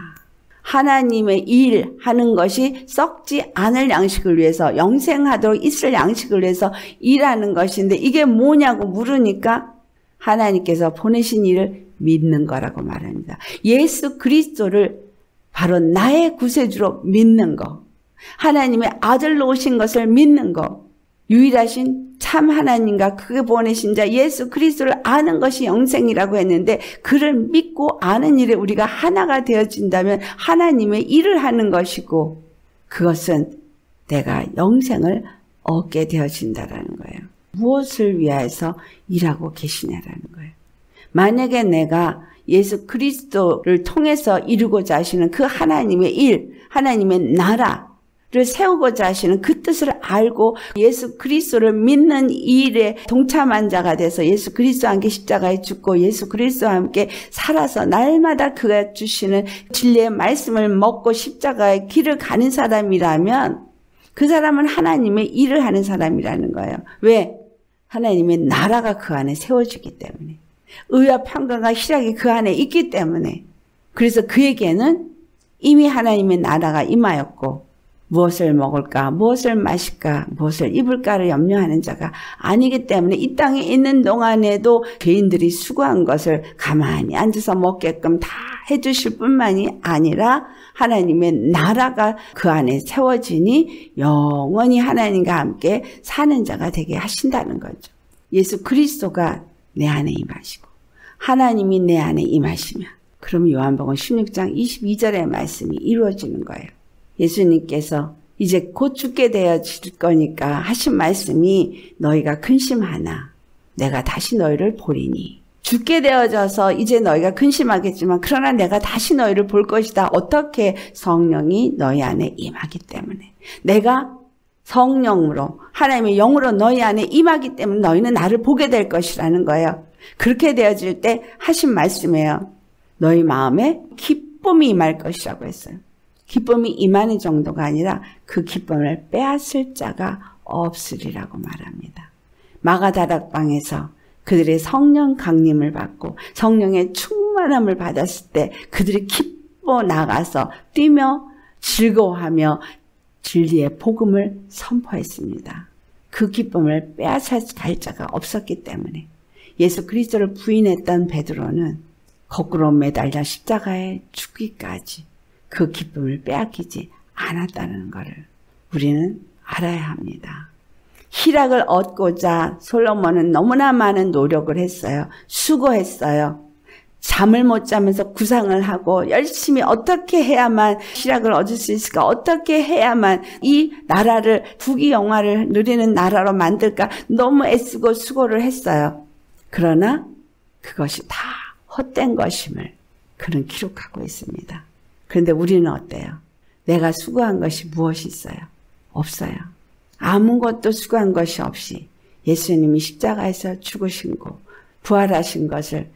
하나님의 일 하는 것이 썩지 않을 양식을 위해서 영생하도록 있을 양식을 위해서 일하는 것인데 이게 뭐냐고 물으니까 하나님께서 보내신 일을 믿는 거라고 말합니다. 예수 그리스도를 바로 나의 구세주로 믿는 거, 하나님의 아들로 오신 것을 믿는 거, 유일하신 참 하나님과 그가 보내신 자 예수 그리스도를 아는 것이 영생이라고 했는데 그를 믿고 아는 일에 우리가 하나가 되어진다면 하나님의 일을 하는 것이고 그것은 내가 영생을 얻게 되어진다라는 거예요. 무엇을 위해서 일하고 계시냐라는 거예요. 만약에 내가 예수 그리스도를 통해서 이루고자 하시는 그 하나님의 일, 하나님의 나라를 세우고자 하시는 그 뜻을 알고 예수 그리스도를 믿는 이 일에 동참한 자가 돼서 예수 그리스도와 함께 십자가에 죽고 예수 그리스도와 함께 살아서 날마다 그가 주시는 진리의 말씀을 먹고 십자가의 길을 가는 사람이라면 그 사람은 하나님의 일을 하는 사람이라는 거예요. 왜? 하나님의 나라가 그 안에 세워지기 때문에. 의와 평강과 희락이 그 안에 있기 때문에. 그래서 그에게는 이미 하나님의 나라가 임하였고 무엇을 먹을까, 무엇을 마실까, 무엇을 입을까를 염려하는 자가 아니기 때문에 이 땅에 있는 동안에도 죄인들이 수고한 것을 가만히 앉아서 먹게끔 다 해주실 뿐만이 아니라 하나님의 나라가 그 안에 세워지니 영원히 하나님과 함께 사는 자가 되게 하신다는 거죠. 예수 그리스도가 내 안에 임하시고 하나님이 내 안에 임하시면 그럼 요한복음 16장 22절의 말씀이 이루어지는 거예요. 예수님께서 이제 곧 죽게 되어질 거니까 하신 말씀이 너희가 근심하나 내가 다시 너희를 보리니. 죽게 되어져서 이제 너희가 근심하겠지만 그러나 내가 다시 너희를 볼 것이다. 어떻게? 성령이 너희 안에 임하기 때문에. 내가 성령으로 하나님의 영으로 너희 안에 임하기 때문에 너희는 나를 보게 될 것이라는 거예요. 그렇게 되어질 때 하신 말씀이에요. 너희 마음에 기쁨이 임할 것이라고 했어요. 기쁨이 임하는 정도가 아니라 그 기쁨을 빼앗을 자가 없으리라고 말합니다. 마가다락방에서 그들의 성령 강림을 받고 성령의 충만함을 받았을 때 그들이 기뻐 나가서 뛰며 즐거워하며 진리의 복음을 선포했습니다. 그 기쁨을 빼앗아 갈 자가 없었기 때문에 예수 그리스도를 부인했던 베드로는 거꾸로 매달려 십자가에 죽기까지 그 기쁨을 빼앗기지 않았다는 것을 우리는 알아야 합니다. 희락을 얻고자 솔로몬은 너무나 많은 노력을 했어요. 수고했어요. 잠을 못 자면서 구상을 하고 열심히 어떻게 해야만 희락을 얻을 수 있을까? 어떻게 해야만 이 나라를 부귀 영화를 누리는 나라로 만들까? 너무 애쓰고 수고를 했어요. 그러나 그것이 다 헛된 것임을 그는 기록하고 있습니다. 그런데 우리는 어때요? 내가 수고한 것이 무엇이 있어요? 없어요. 아무것도 수고한 것이 없이 예수님이 십자가에서 죽으시고 부활하신 것을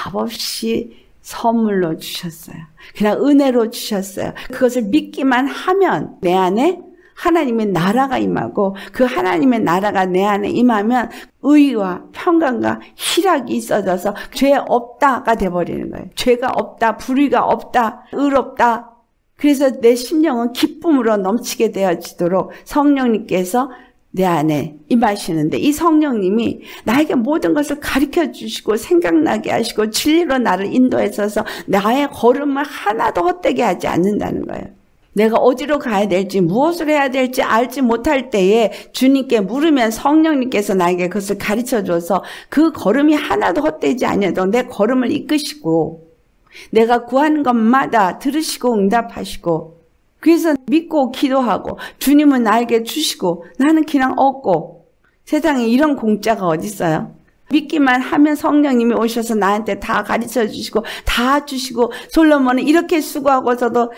값없이 선물로 주셨어요. 그냥 은혜로 주셨어요. 그것을 믿기만 하면 내 안에 하나님의 나라가 임하고 그 하나님의 나라가 내 안에 임하면 의와 평강과 희락이 있어져서 죄 없다가 돼버리는 거예요. 죄가 없다, 불의가 없다, 의롭다. 그래서 내 심령은 기쁨으로 넘치게 되어지도록 성령님께서 내 안에 임하시는데 이 성령님이 나에게 모든 것을 가르쳐 주시고 생각나게 하시고 진리로 나를 인도해서서 나의 걸음을 하나도 헛되게 하지 않는다는 거예요. 내가 어디로 가야 될지 무엇을 해야 될지 알지 못할 때에 주님께 물으면 성령님께서 나에게 그것을 가르쳐줘서 그 걸음이 하나도 헛되지 않아도 내 걸음을 이끄시고 내가 구하는 것마다 들으시고 응답하시고 그래서 믿고 기도하고 주님은 나에게 주시고 나는 그냥 얻고 세상에 이런 공짜가 어디 있어요? 믿기만 하면 성령님이 오셔서 나한테 다 가르쳐 주시고 다 주시고 솔로몬은 이렇게 수고하고서도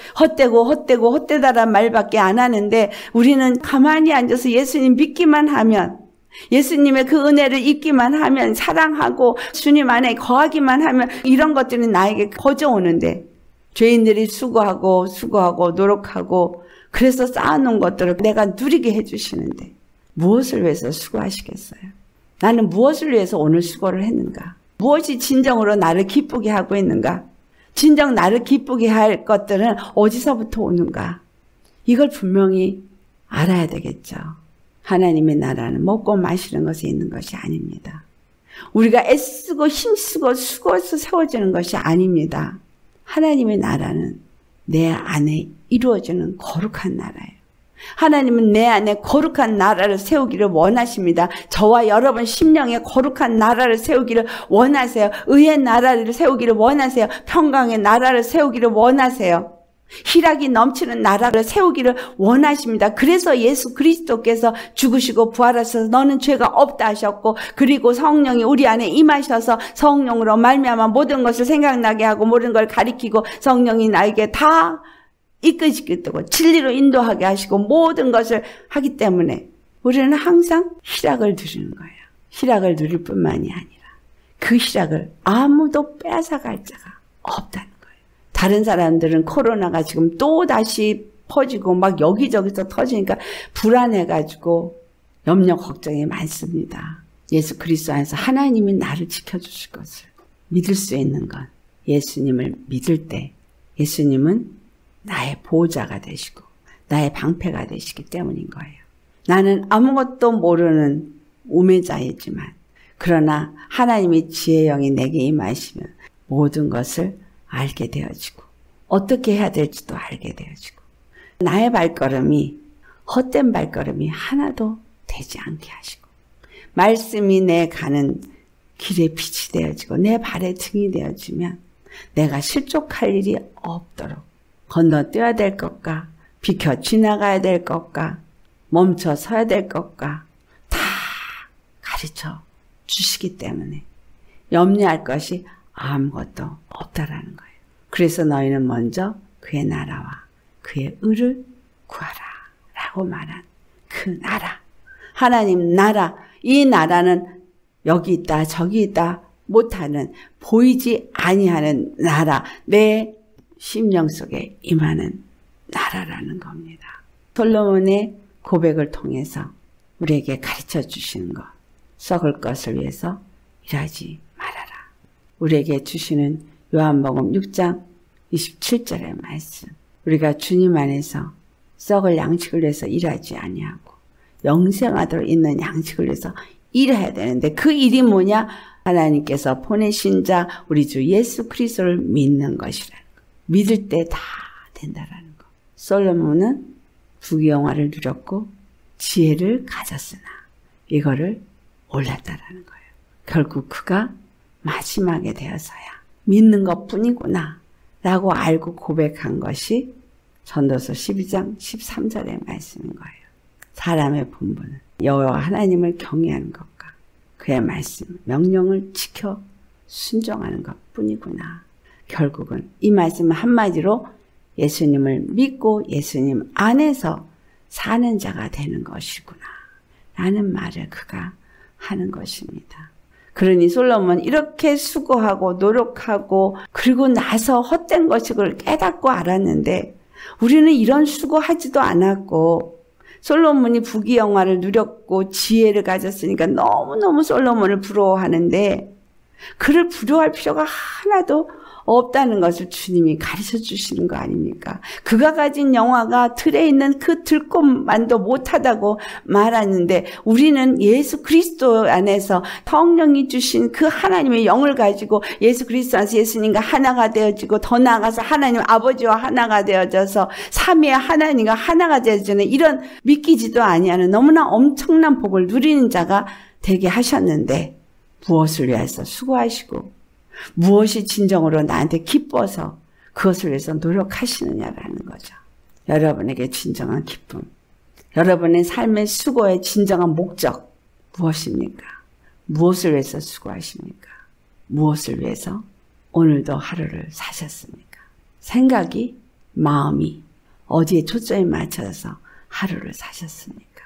헛되다란 말밖에 안 하는데 우리는 가만히 앉아서 예수님 믿기만 하면 예수님의 그 은혜를 입기만 하면 사랑하고 주님 안에 거하기만 하면 이런 것들이 나에게 거저오는데 죄인들이 수고하고 노력하고 그래서 쌓아놓은 것들을 내가 누리게 해주시는데 무엇을 위해서 수고하시겠어요? 나는 무엇을 위해서 오늘 수고를 했는가? 무엇이 진정으로 나를 기쁘게 하고 있는가? 진정 나를 기쁘게 할 것들은 어디서부터 오는가? 이걸 분명히 알아야 되겠죠. 하나님의 나라는 먹고 마시는 것에 있는 것이 아닙니다. 우리가 애쓰고 힘쓰고 수고해서 세워지는 것이 아닙니다. 하나님의 나라는 내 안에 이루어지는 거룩한 나라예요. 하나님은 내 안에 거룩한 나라를 세우기를 원하십니다. 저와 여러분 심령에 거룩한 나라를 세우기를 원하세요. 의의 나라를 세우기를 원하세요. 평강의 나라를 세우기를 원하세요. 희락이 넘치는 나라를 세우기를 원하십니다. 그래서 예수 그리스도께서 죽으시고 부활하셔서 너는 죄가 없다 하셨고, 그리고 성령이 우리 안에 임하셔서 성령으로 말미암아 모든 것을 생각나게 하고 모든 걸 가리키고 성령이 나에게 다 이끄시겠다고 진리로 인도하게 하시고 모든 것을 하기 때문에 우리는 항상 희락을 누리는 거예요. 희락을 누릴 뿐만이 아니라 그 희락을 아무도 뺏어갈 자가 없다는 거예요. 다른 사람들은 코로나가 지금 또 다시 퍼지고 막 여기저기서 터지니까 불안해가지고 염려 걱정이 많습니다. 예수 그리스도 안에서 하나님이 나를 지켜주실 것을 믿을 수 있는 건 예수님을 믿을 때 예수님은 나의 보호자가 되시고 나의 방패가 되시기 때문인 거예요. 나는 아무것도 모르는 우매자이지만 그러나 하나님의 지혜의 영이 내게 임하시면 모든 것을 알게 되어지고 어떻게 해야 될지도 알게 되어지고 나의 발걸음이 헛된 발걸음이 하나도 되지 않게 하시고 말씀이 내 가는 길에 빛이 되어지고 내 발의 등이 되어지면 내가 실족할 일이 없도록 건너뛰어야 될 것과 비켜 지나가야 될 것과 멈춰 서야 될 것과 다 가르쳐 주시기 때문에 염려할 것이 아무것도 없다라는 거예요. 그래서 너희는 먼저 그의 나라와 그의 의를 구하라 라고 말한 그 나라, 하나님 나라, 이 나라는 여기 있다 저기 있다 못하는 보이지 아니하는 나라, 내 심령 속에 임하는 나라라는 겁니다. 솔로몬의 고백을 통해서 우리에게 가르쳐 주시는 것, 썩을 것을 위해서 일하지 말아라. 우리에게 주시는 요한복음 6장 27절의 말씀, 우리가 주님 안에서 썩을 양식을 위해서 일하지 아니하고 영생하도록 있는 양식을 위해서 일해야 되는데 그 일이 뭐냐? 하나님께서 보내신 자 우리 주 예수 그리스도를 믿는 것이라는 거. 믿을 때 다 된다라는 거. 솔로몬은 부귀영화를 누렸고 지혜를 가졌으나 이거를 몰랐다라는 거예요. 결국 그가 마지막에 되어서야 믿는 것뿐이구나 라고 알고 고백한 것이 전도서 12장 13절의 말씀인 거예요. 사람의 본분은 여호와 하나님을 경외하는 것과 그의 말씀, 명령을 지켜 순종하는 것뿐이구나. 결국은 이 말씀 한마디로 예수님을 믿고 예수님 안에서 사는 자가 되는 것이구나 라는 말을 그가 하는 것입니다. 그러니 솔로몬 이렇게 수고하고 노력하고 그리고 나서 헛된 것을 깨닫고 알았는데 우리는 이런 수고하지도 않았고 솔로몬이 부귀영화를 누렸고 지혜를 가졌으니까 너무너무 솔로몬을 부러워하는데 그를 부러워할 필요가 하나도 없다는 것을 주님이 가르쳐 주시는 거 아닙니까? 그가 가진 영화가 틀에 있는 그 들꽃만도 못하다고 말하는데 우리는 예수 그리스도 안에서 성령이 주신 그 하나님의 영을 가지고 예수 그리스도 안에서 예수님과 하나가 되어지고 더 나아가서 하나님 아버지와 하나가 되어져서 삼위의 하나님과 하나가 되어지는 이런 믿기지도 아니하는 너무나 엄청난 복을 누리는 자가 되게 하셨는데 무엇을 위해서 수고하시고 무엇이 진정으로 나한테 기뻐서 그것을 위해서 노력하시느냐라는 거죠. 여러분에게 진정한 기쁨, 여러분의 삶의 수고의 진정한 목적 무엇입니까? 무엇을 위해서 수고하십니까? 무엇을 위해서 오늘도 하루를 사셨습니까? 생각이, 마음이 어디에 초점이 맞춰서 하루를 사셨습니까?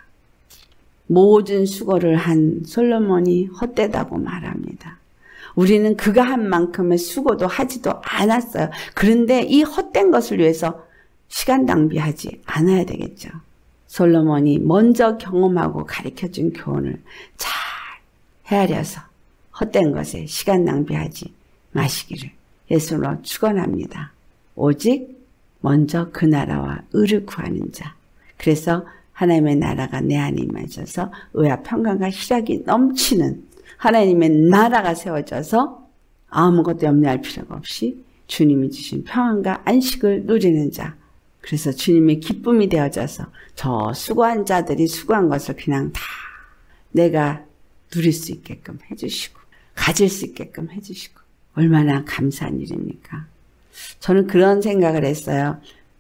모든 수고를 한 솔로몬이 헛되다고 말합니다. 우리는 그가 한 만큼의 수고도 하지도 않았어요. 그런데 이 헛된 것을 위해서 시간 낭비하지 않아야 되겠죠. 솔로몬이 먼저 경험하고 가르쳐준 교훈을 잘 헤아려서 헛된 것에 시간 낭비하지 마시기를 예수로 축원합니다. 오직 먼저 그 나라와 의를 구하는 자. 그래서 하나님의 나라가 내 안에 임하셔서 의와 평강과 희락이 넘치는 하나님의 나라가 세워져서 아무것도 염려할 필요가 없이 주님이 주신 평안과 안식을 누리는 자. 그래서 주님의 기쁨이 되어져서 저 수고한 자들이 수고한 것을 그냥 다 내가 누릴 수 있게끔 해주시고 가질 수 있게끔 해주시고 얼마나 감사한 일입니까? 저는 그런 생각을 했어요.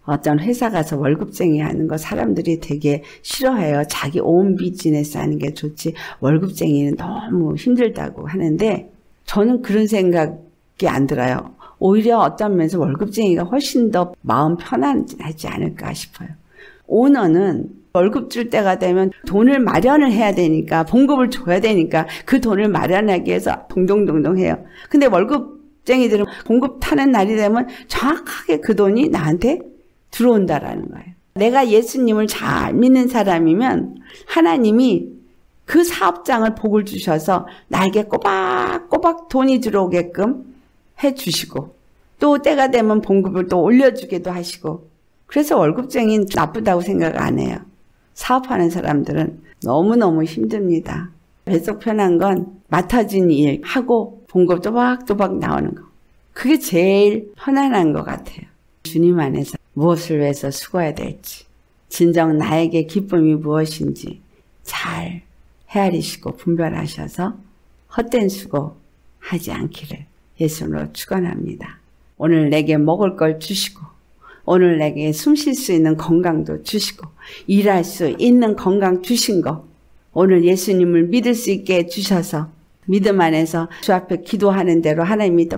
어떤 회사 가서 월급쟁이 하는 거 사람들이 되게 싫어해요. 자기 온 비즈니스 하는 게 좋지 월급쟁이는 너무 힘들다고 하는데 저는 그런 생각이 안 들어요. 오히려 어떤 면에서 월급쟁이가 훨씬 더 마음 편안하지 않을까 싶어요. 오너는 월급 줄 때가 되면 돈을 마련을 해야 되니까 봉급을 줘야 되니까 그 돈을 마련하기 위해서 동동동동 해요. 근데 월급쟁이들은 봉급 타는 날이 되면 정확하게 그 돈이 나한테 들어온다라는 거예요. 내가 예수님을 잘 믿는 사람이면 하나님이 그 사업장을 복을 주셔서 나에게 꼬박꼬박 돈이 들어오게끔 해주시고 또 때가 되면 봉급을 또 올려주기도 하시고 그래서 월급쟁이는 나쁘다고 생각 안 해요. 사업하는 사람들은 너무너무 힘듭니다. 배속 편한 건 맡아진 일 하고 봉급 또박또박 나오는 거. 그게 제일 편안한 것 같아요. 주님 안에서 무엇을 위해서 수고해야 될지 진정 나에게 기쁨이 무엇인지 잘 헤아리시고 분별하셔서 헛된 수고 하지 않기를 예수님으로 축원합니다. 오늘 내게 먹을 걸 주시고 오늘 내게 숨 쉴 수 있는 건강도 주시고 일할 수 있는 건강 주신 거 오늘 예수님을 믿을 수 있게 주셔서 믿음 안에서 주 앞에 기도하는 대로 하나님이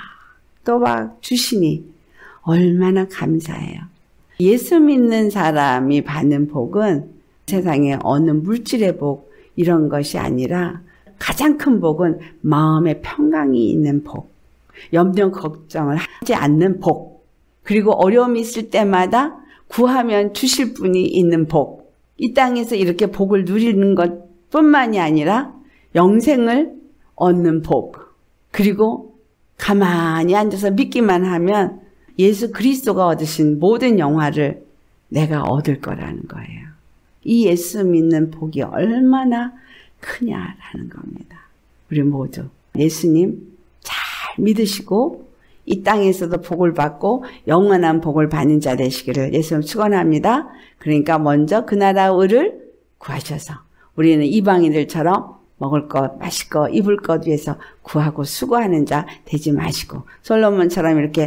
또박 주시니 얼마나 감사해요. 예수 믿는 사람이 받는 복은 세상에 어느 물질의 복 이런 것이 아니라 가장 큰 복은 마음의 평강이 있는 복, 염려 걱정을 하지 않는 복, 그리고 어려움이 있을 때마다 구하면 주실 분이 있는 복. 이 땅에서 이렇게 복을 누리는 것뿐만이 아니라 영생을 얻는 복. 그리고 가만히 앉아서 믿기만 하면 예수 그리스도가 얻으신 모든 영화를 내가 얻을 거라는 거예요. 이 예수 믿는 복이 얼마나 크냐라는 겁니다. 우리 모두 예수님 잘 믿으시고 이 땅에서도 복을 받고 영원한 복을 받는 자 되시기를 예수님 축원합니다. 그러니까 먼저 그 나라 의를 구하셔서 우리는 이방인들처럼 먹을 것, 마실 것, 입을 것 위해서 구하고 수고하는 자 되지 마시고 솔로몬처럼 이렇게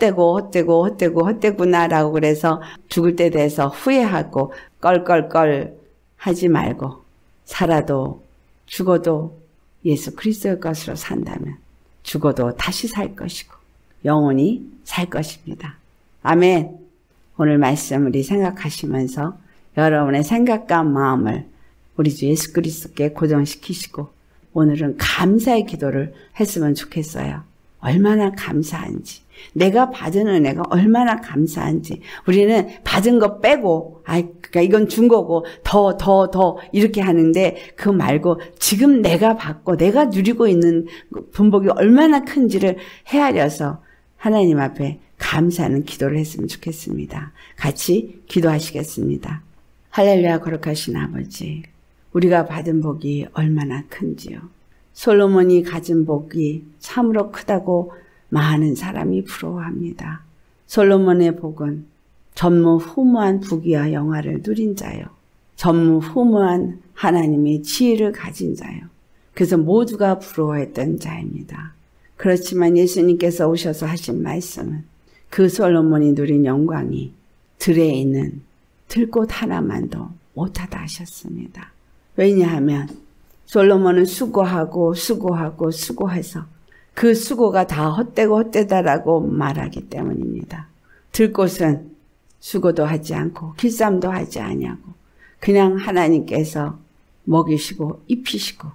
헛되구나라고 그래서 죽을 때 돼서 후회하고 껄껄껄 하지 말고 살아도 죽어도 예수 그리스도의 것으로 산다면 죽어도 다시 살 것이고 영원히 살 것입니다. 아멘. 오늘 말씀 우리 생각하시면서 여러분의 생각과 마음을 우리 주 예수 그리스도께 고정시키시고 오늘은 감사의 기도를 했으면 좋겠어요. 얼마나 감사한지, 내가 받은 은혜가 얼마나 감사한지. 우리는 받은 거 빼고 그러니까 이건 준 거고 더 이렇게 하는데 그 말고 지금 내가 받고 내가 누리고 있는 분복이 얼마나 큰지를 헤아려서 하나님 앞에 감사하는 기도를 했으면 좋겠습니다. 같이 기도하시겠습니다. 할렐루야. 거룩하신 아버지, 우리가 받은 복이 얼마나 큰지요. 솔로몬이 가진 복이 참으로 크다고 많은 사람이 부러워합니다. 솔로몬의 복은 전무후무한 부귀와 영화를 누린 자요. 전무후무한 하나님의 지혜를 가진 자요. 그래서 모두가 부러워했던 자입니다. 그렇지만 예수님께서 오셔서 하신 말씀은 그 솔로몬이 누린 영광이 들에 있는 들꽃 하나만도 못하다 하셨습니다. 왜냐하면 솔로몬은 수고해서 그 수고가 다 헛되고 헛되다라고 말하기 때문입니다. 들꽃은 수고도 하지 않고 길쌈도 하지 아니하고 그냥 하나님께서 먹이시고 입히시고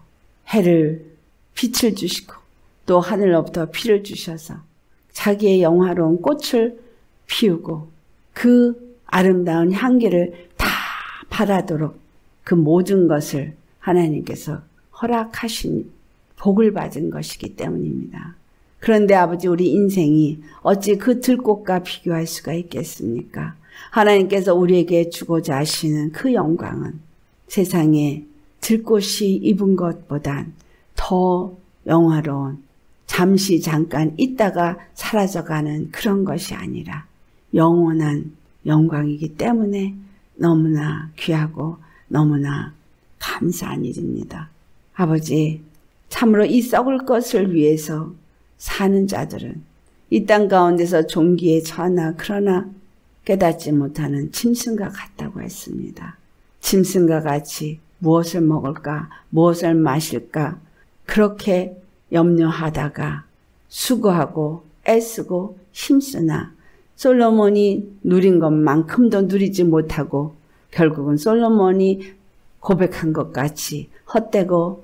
빛을 주시고 또 하늘로부터 피를 주셔서 자기의 영화로운 꽃을 피우고 그 아름다운 향기를 다 바라도록 그 모든 것을 하나님께서 허락하신 복을 받은 것이기 때문입니다. 그런데 아버지, 우리 인생이 어찌 그 들꽃과 비교할 수가 있겠습니까? 하나님께서 우리에게 주고자 하시는 그 영광은 세상에 들꽃이 입은 것보단 더 영화로운, 잠시 잠깐 있다가 사라져가는 그런 것이 아니라 영원한 영광이기 때문에 너무나 귀하고 너무나 감사한 일입니다. 아버지, 참으로 이 썩을 것을 위해서 사는 자들은 이 땅 가운데서 종기에 처하나 그러나 깨닫지 못하는 짐승과 같다고 했습니다. 짐승과 같이 무엇을 먹을까, 무엇을 마실까 그렇게 염려하다가 수고하고 애쓰고 힘쓰나 솔로몬이 누린 것만큼도 누리지 못하고 결국은 솔로몬이 고백한 것 같이 헛되고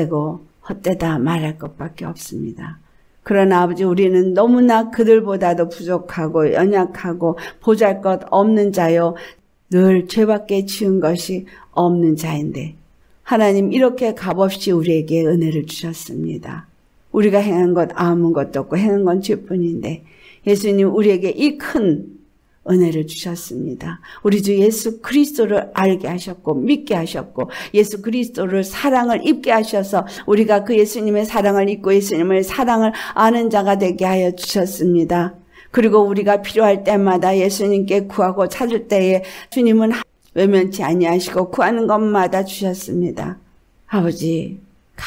헛되다 말할 것밖에 없습니다. 그러나 아버지, 우리는 너무나 그들보다도 부족하고 연약하고 보잘것없는 자요 늘 죄밖에 지은 것이 없는 자인데 하나님 이렇게 값없이 우리에게 은혜를 주셨습니다. 우리가 행한 것 아무것도 없고 행한 건 죄뿐인데 예수님 우리에게 이 큰 은혜를 주셨습니다. 우리 주 예수 그리스도를 알게 하셨고 믿게 하셨고 예수 그리스도를 사랑을 입게 하셔서 우리가 그 예수님의 사랑을 입고 예수님의 사랑을 아는 자가 되게 하여 주셨습니다. 그리고 우리가 필요할 때마다 예수님께 구하고 찾을 때에 주님은 외면치 아니하시고 구하는 것마다 주셨습니다. 아버지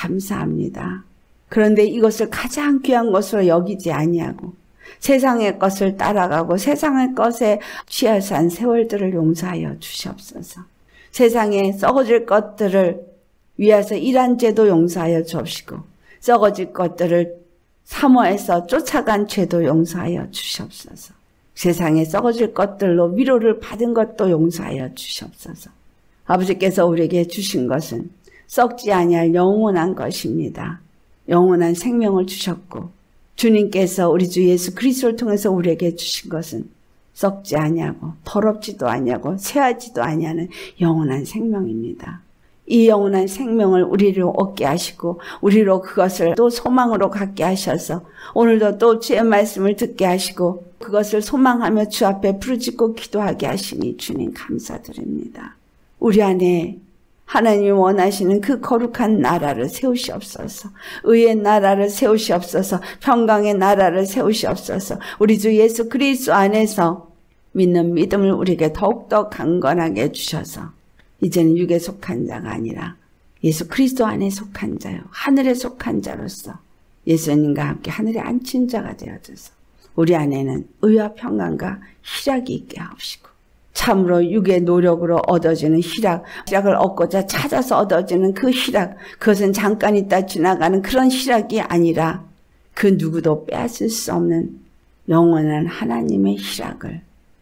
감사합니다. 그런데 이것을 가장 귀한 것으로 여기지 아니하고 세상의 것을 따라가고 세상의 것에 취해서 세월들을 용서하여 주시옵소서. 세상에 썩어질 것들을 위해서 일한 죄도 용서하여 주옵시고 썩어질 것들을 사모해서 쫓아간 죄도 용서하여 주시옵소서. 세상에 썩어질 것들로 위로를 받은 것도 용서하여 주시옵소서. 아버지께서 우리에게 주신 것은 썩지 아니할 영원한 것입니다. 영원한 생명을 주셨고 주님께서 우리 주 예수 그리스도를 통해서 우리에게 주신 것은 썩지 아니하고 더럽지도 아니하고 쇠하지도 아니하는 영원한 생명입니다. 이 영원한 생명을 우리로 얻게 하시고 우리로 그것을 또 소망으로 갖게 하셔서 오늘도 또 주의 말씀을 듣게 하시고 그것을 소망하며 주 앞에 부르짖고 기도하게 하시니 주님 감사드립니다. 우리 안에 하나님이 원하시는 그 거룩한 나라를 세우시옵소서. 의의 나라를 세우시옵소서. 평강의 나라를 세우시옵소서. 우리 주 예수 그리스도 안에서 믿는 믿음을 우리에게 더욱더 강건하게 주셔서 이제는 육에 속한 자가 아니라 예수 그리스도 안에 속한 자요 하늘에 속한 자로서 예수님과 함께 하늘에 앉힌 자가 되어져서 우리 안에는 의와 평강과 희락이 있게 하옵시고 참으로 육의 노력으로 얻어지는 희락을 얻고자 찾아서 얻어지는 그 희락, 그것은 잠깐 있다 지나가는 그런 희락이 아니라 그 누구도 빼앗을 수 없는 영원한 하나님의 희락을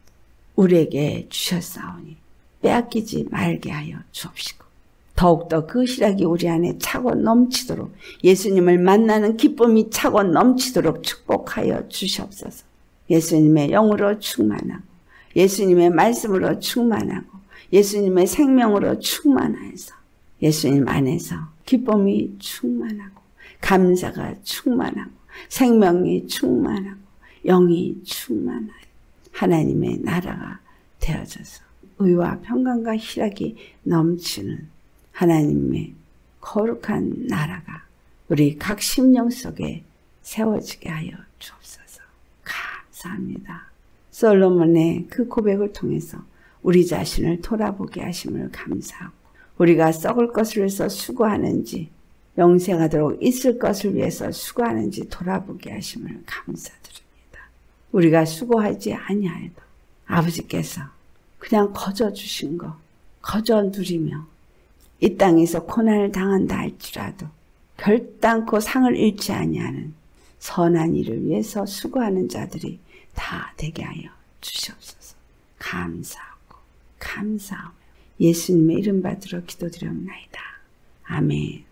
우리에게 주셨사오니 빼앗기지 말게 하여 주옵시고 더욱더 그 희락이 우리 안에 차고 넘치도록 예수님을 만나는 기쁨이 차고 넘치도록 축복하여 주시옵소서. 예수님의 영으로 충만하고 예수님의 말씀으로 충만하고 예수님의 생명으로 충만해서 예수님 안에서 기쁨이 충만하고 감사가 충만하고 생명이 충만하고 영이 충만하여 하나님의 나라가 되어져서 의와 평강과 희락이 넘치는 하나님의 거룩한 나라가 우리 각 심령 속에 세워지게 하여 주옵소서. 감사합니다. 솔로몬의 그 고백을 통해서 우리 자신을 돌아보게 하심을 감사하고 우리가 썩을 것을 위해서 수고하는지 영생하도록 있을 것을 위해서 수고하는지 돌아보게 하심을 감사드립니다. 우리가 수고하지 아니하여도 아버지께서 그냥 거저 주신 거 거저 누리며 이 땅에서 고난을 당한다 할지라도 결단코 상을 잃지 아니하는 선한 일을 위해서 수고하는 자들이 다 되게 하여 주시옵소서. 감사하며 예수님의 이름 받들어 기도드렸나이다. 아멘.